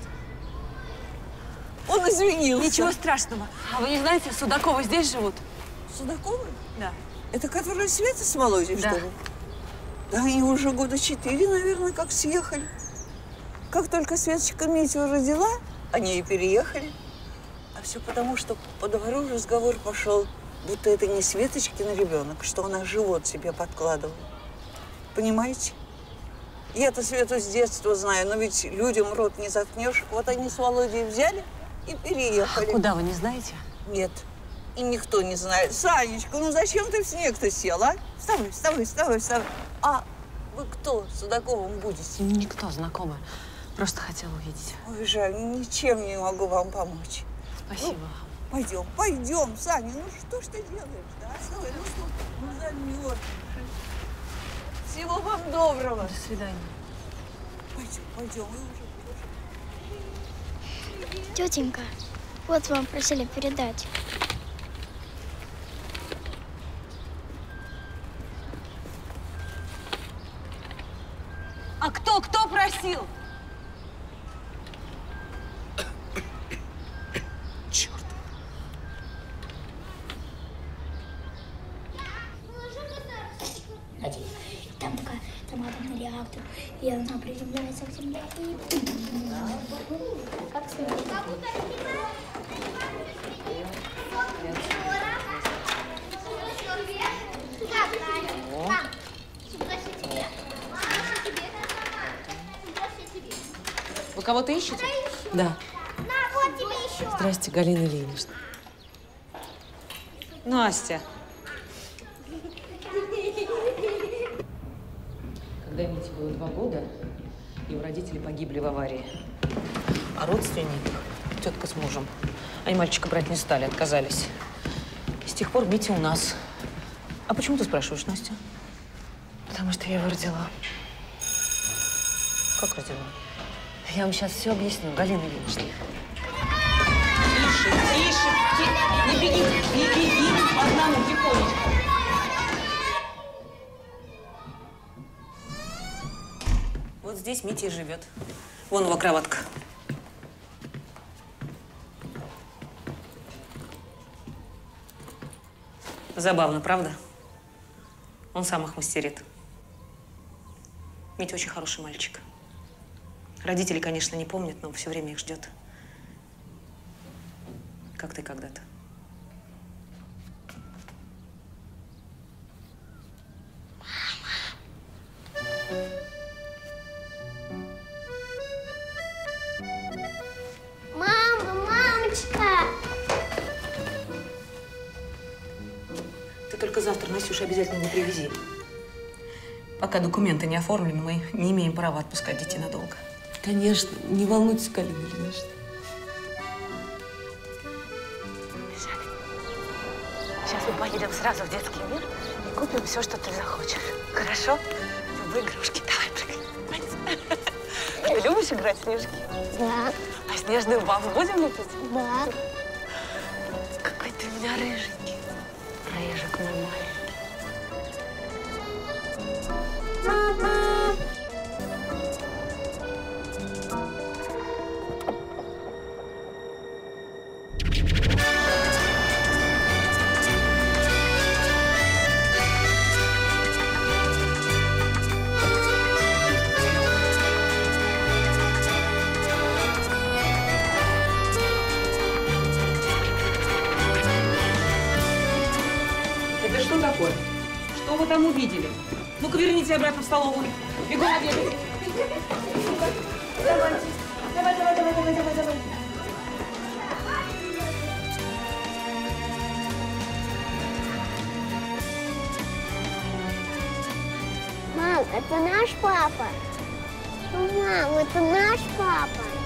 Он извинился. Ничего страшного. А вы не знаете, Судаковы здесь живут? Судаковы? Да. Это которые Света с Володей, Да. что ли? Да они уже года четыре, наверное, как съехали. Как только Светочка Митю родила, они и переехали. А все потому, что по двору разговор пошел, будто это не Светочкин ребенок, что она живот себе подкладывала. Понимаете? Я-то Свету с детства знаю, но ведь людям рот не заткнешь. Вот они с Володей взяли и переехали. А куда, вы не знаете? Нет. И никто не знает. Санечка, ну зачем ты в снег-то сел, а? Вставай, вставай, вставай, вставай. А вы кто с Судаковым будете? Никто, знакомая. Просто хотела увидеть. Ой, жаль, ничем не могу вам помочь. Спасибо. Ну, пойдем, пойдем, Саня. Ну что ж ты делаешь, да? Вставай, ну что, ну замерзнешь. Всего вам доброго. До свидания. Пойдем, пойдем. Вы уже... Тетенька, вот вам просили передать. А кто, кто просил? Черт. Там такая томатный реактор, и она приземляется к земле. И... Как Вы кого-то ищете? Да. Здрасте, Галина Ильинична. Настя. Когда Мите было два года, его родители погибли в аварии. А родственник, тетка с мужем, они мальчика брать не стали, отказались. И с тех пор Митя у нас. А почему ты спрашиваешь, Настя? Потому что я его родила. Как родила? Я вам сейчас все объясню, Галина Ильинична. Тише, тише, тише. Не беги, не беги, одному, тихонечко. Вот здесь Митя и живет. Вон его кроватка. Забавно, правда? Он сам их мастерит. Митя очень хороший мальчик. Родители, конечно, не помнят, но все время их ждет. Как ты когда-то. завтра Настюше обязательно не привези. Пока документы не оформлены, мы не имеем права отпускать детей надолго. Конечно, не волнуйтесь, Галина Ильинична. Сейчас мы поедем сразу в детский мир и купим все, что ты захочешь. Хорошо? Любые игрушки. Давай, прыгай. А ты любишь играть в снежки? Да. А снежную бабу будем лепить? Да. Какой ты у меня рыженький. Рыжик мой маленький. Это что такое? Что вы там увидели? Ну-ка, верните обратно в столовую. Бегу обедать. Давай, давай, давай, давай, давай, давай, давай. Мам, это наш папа. Мам, это наш папа.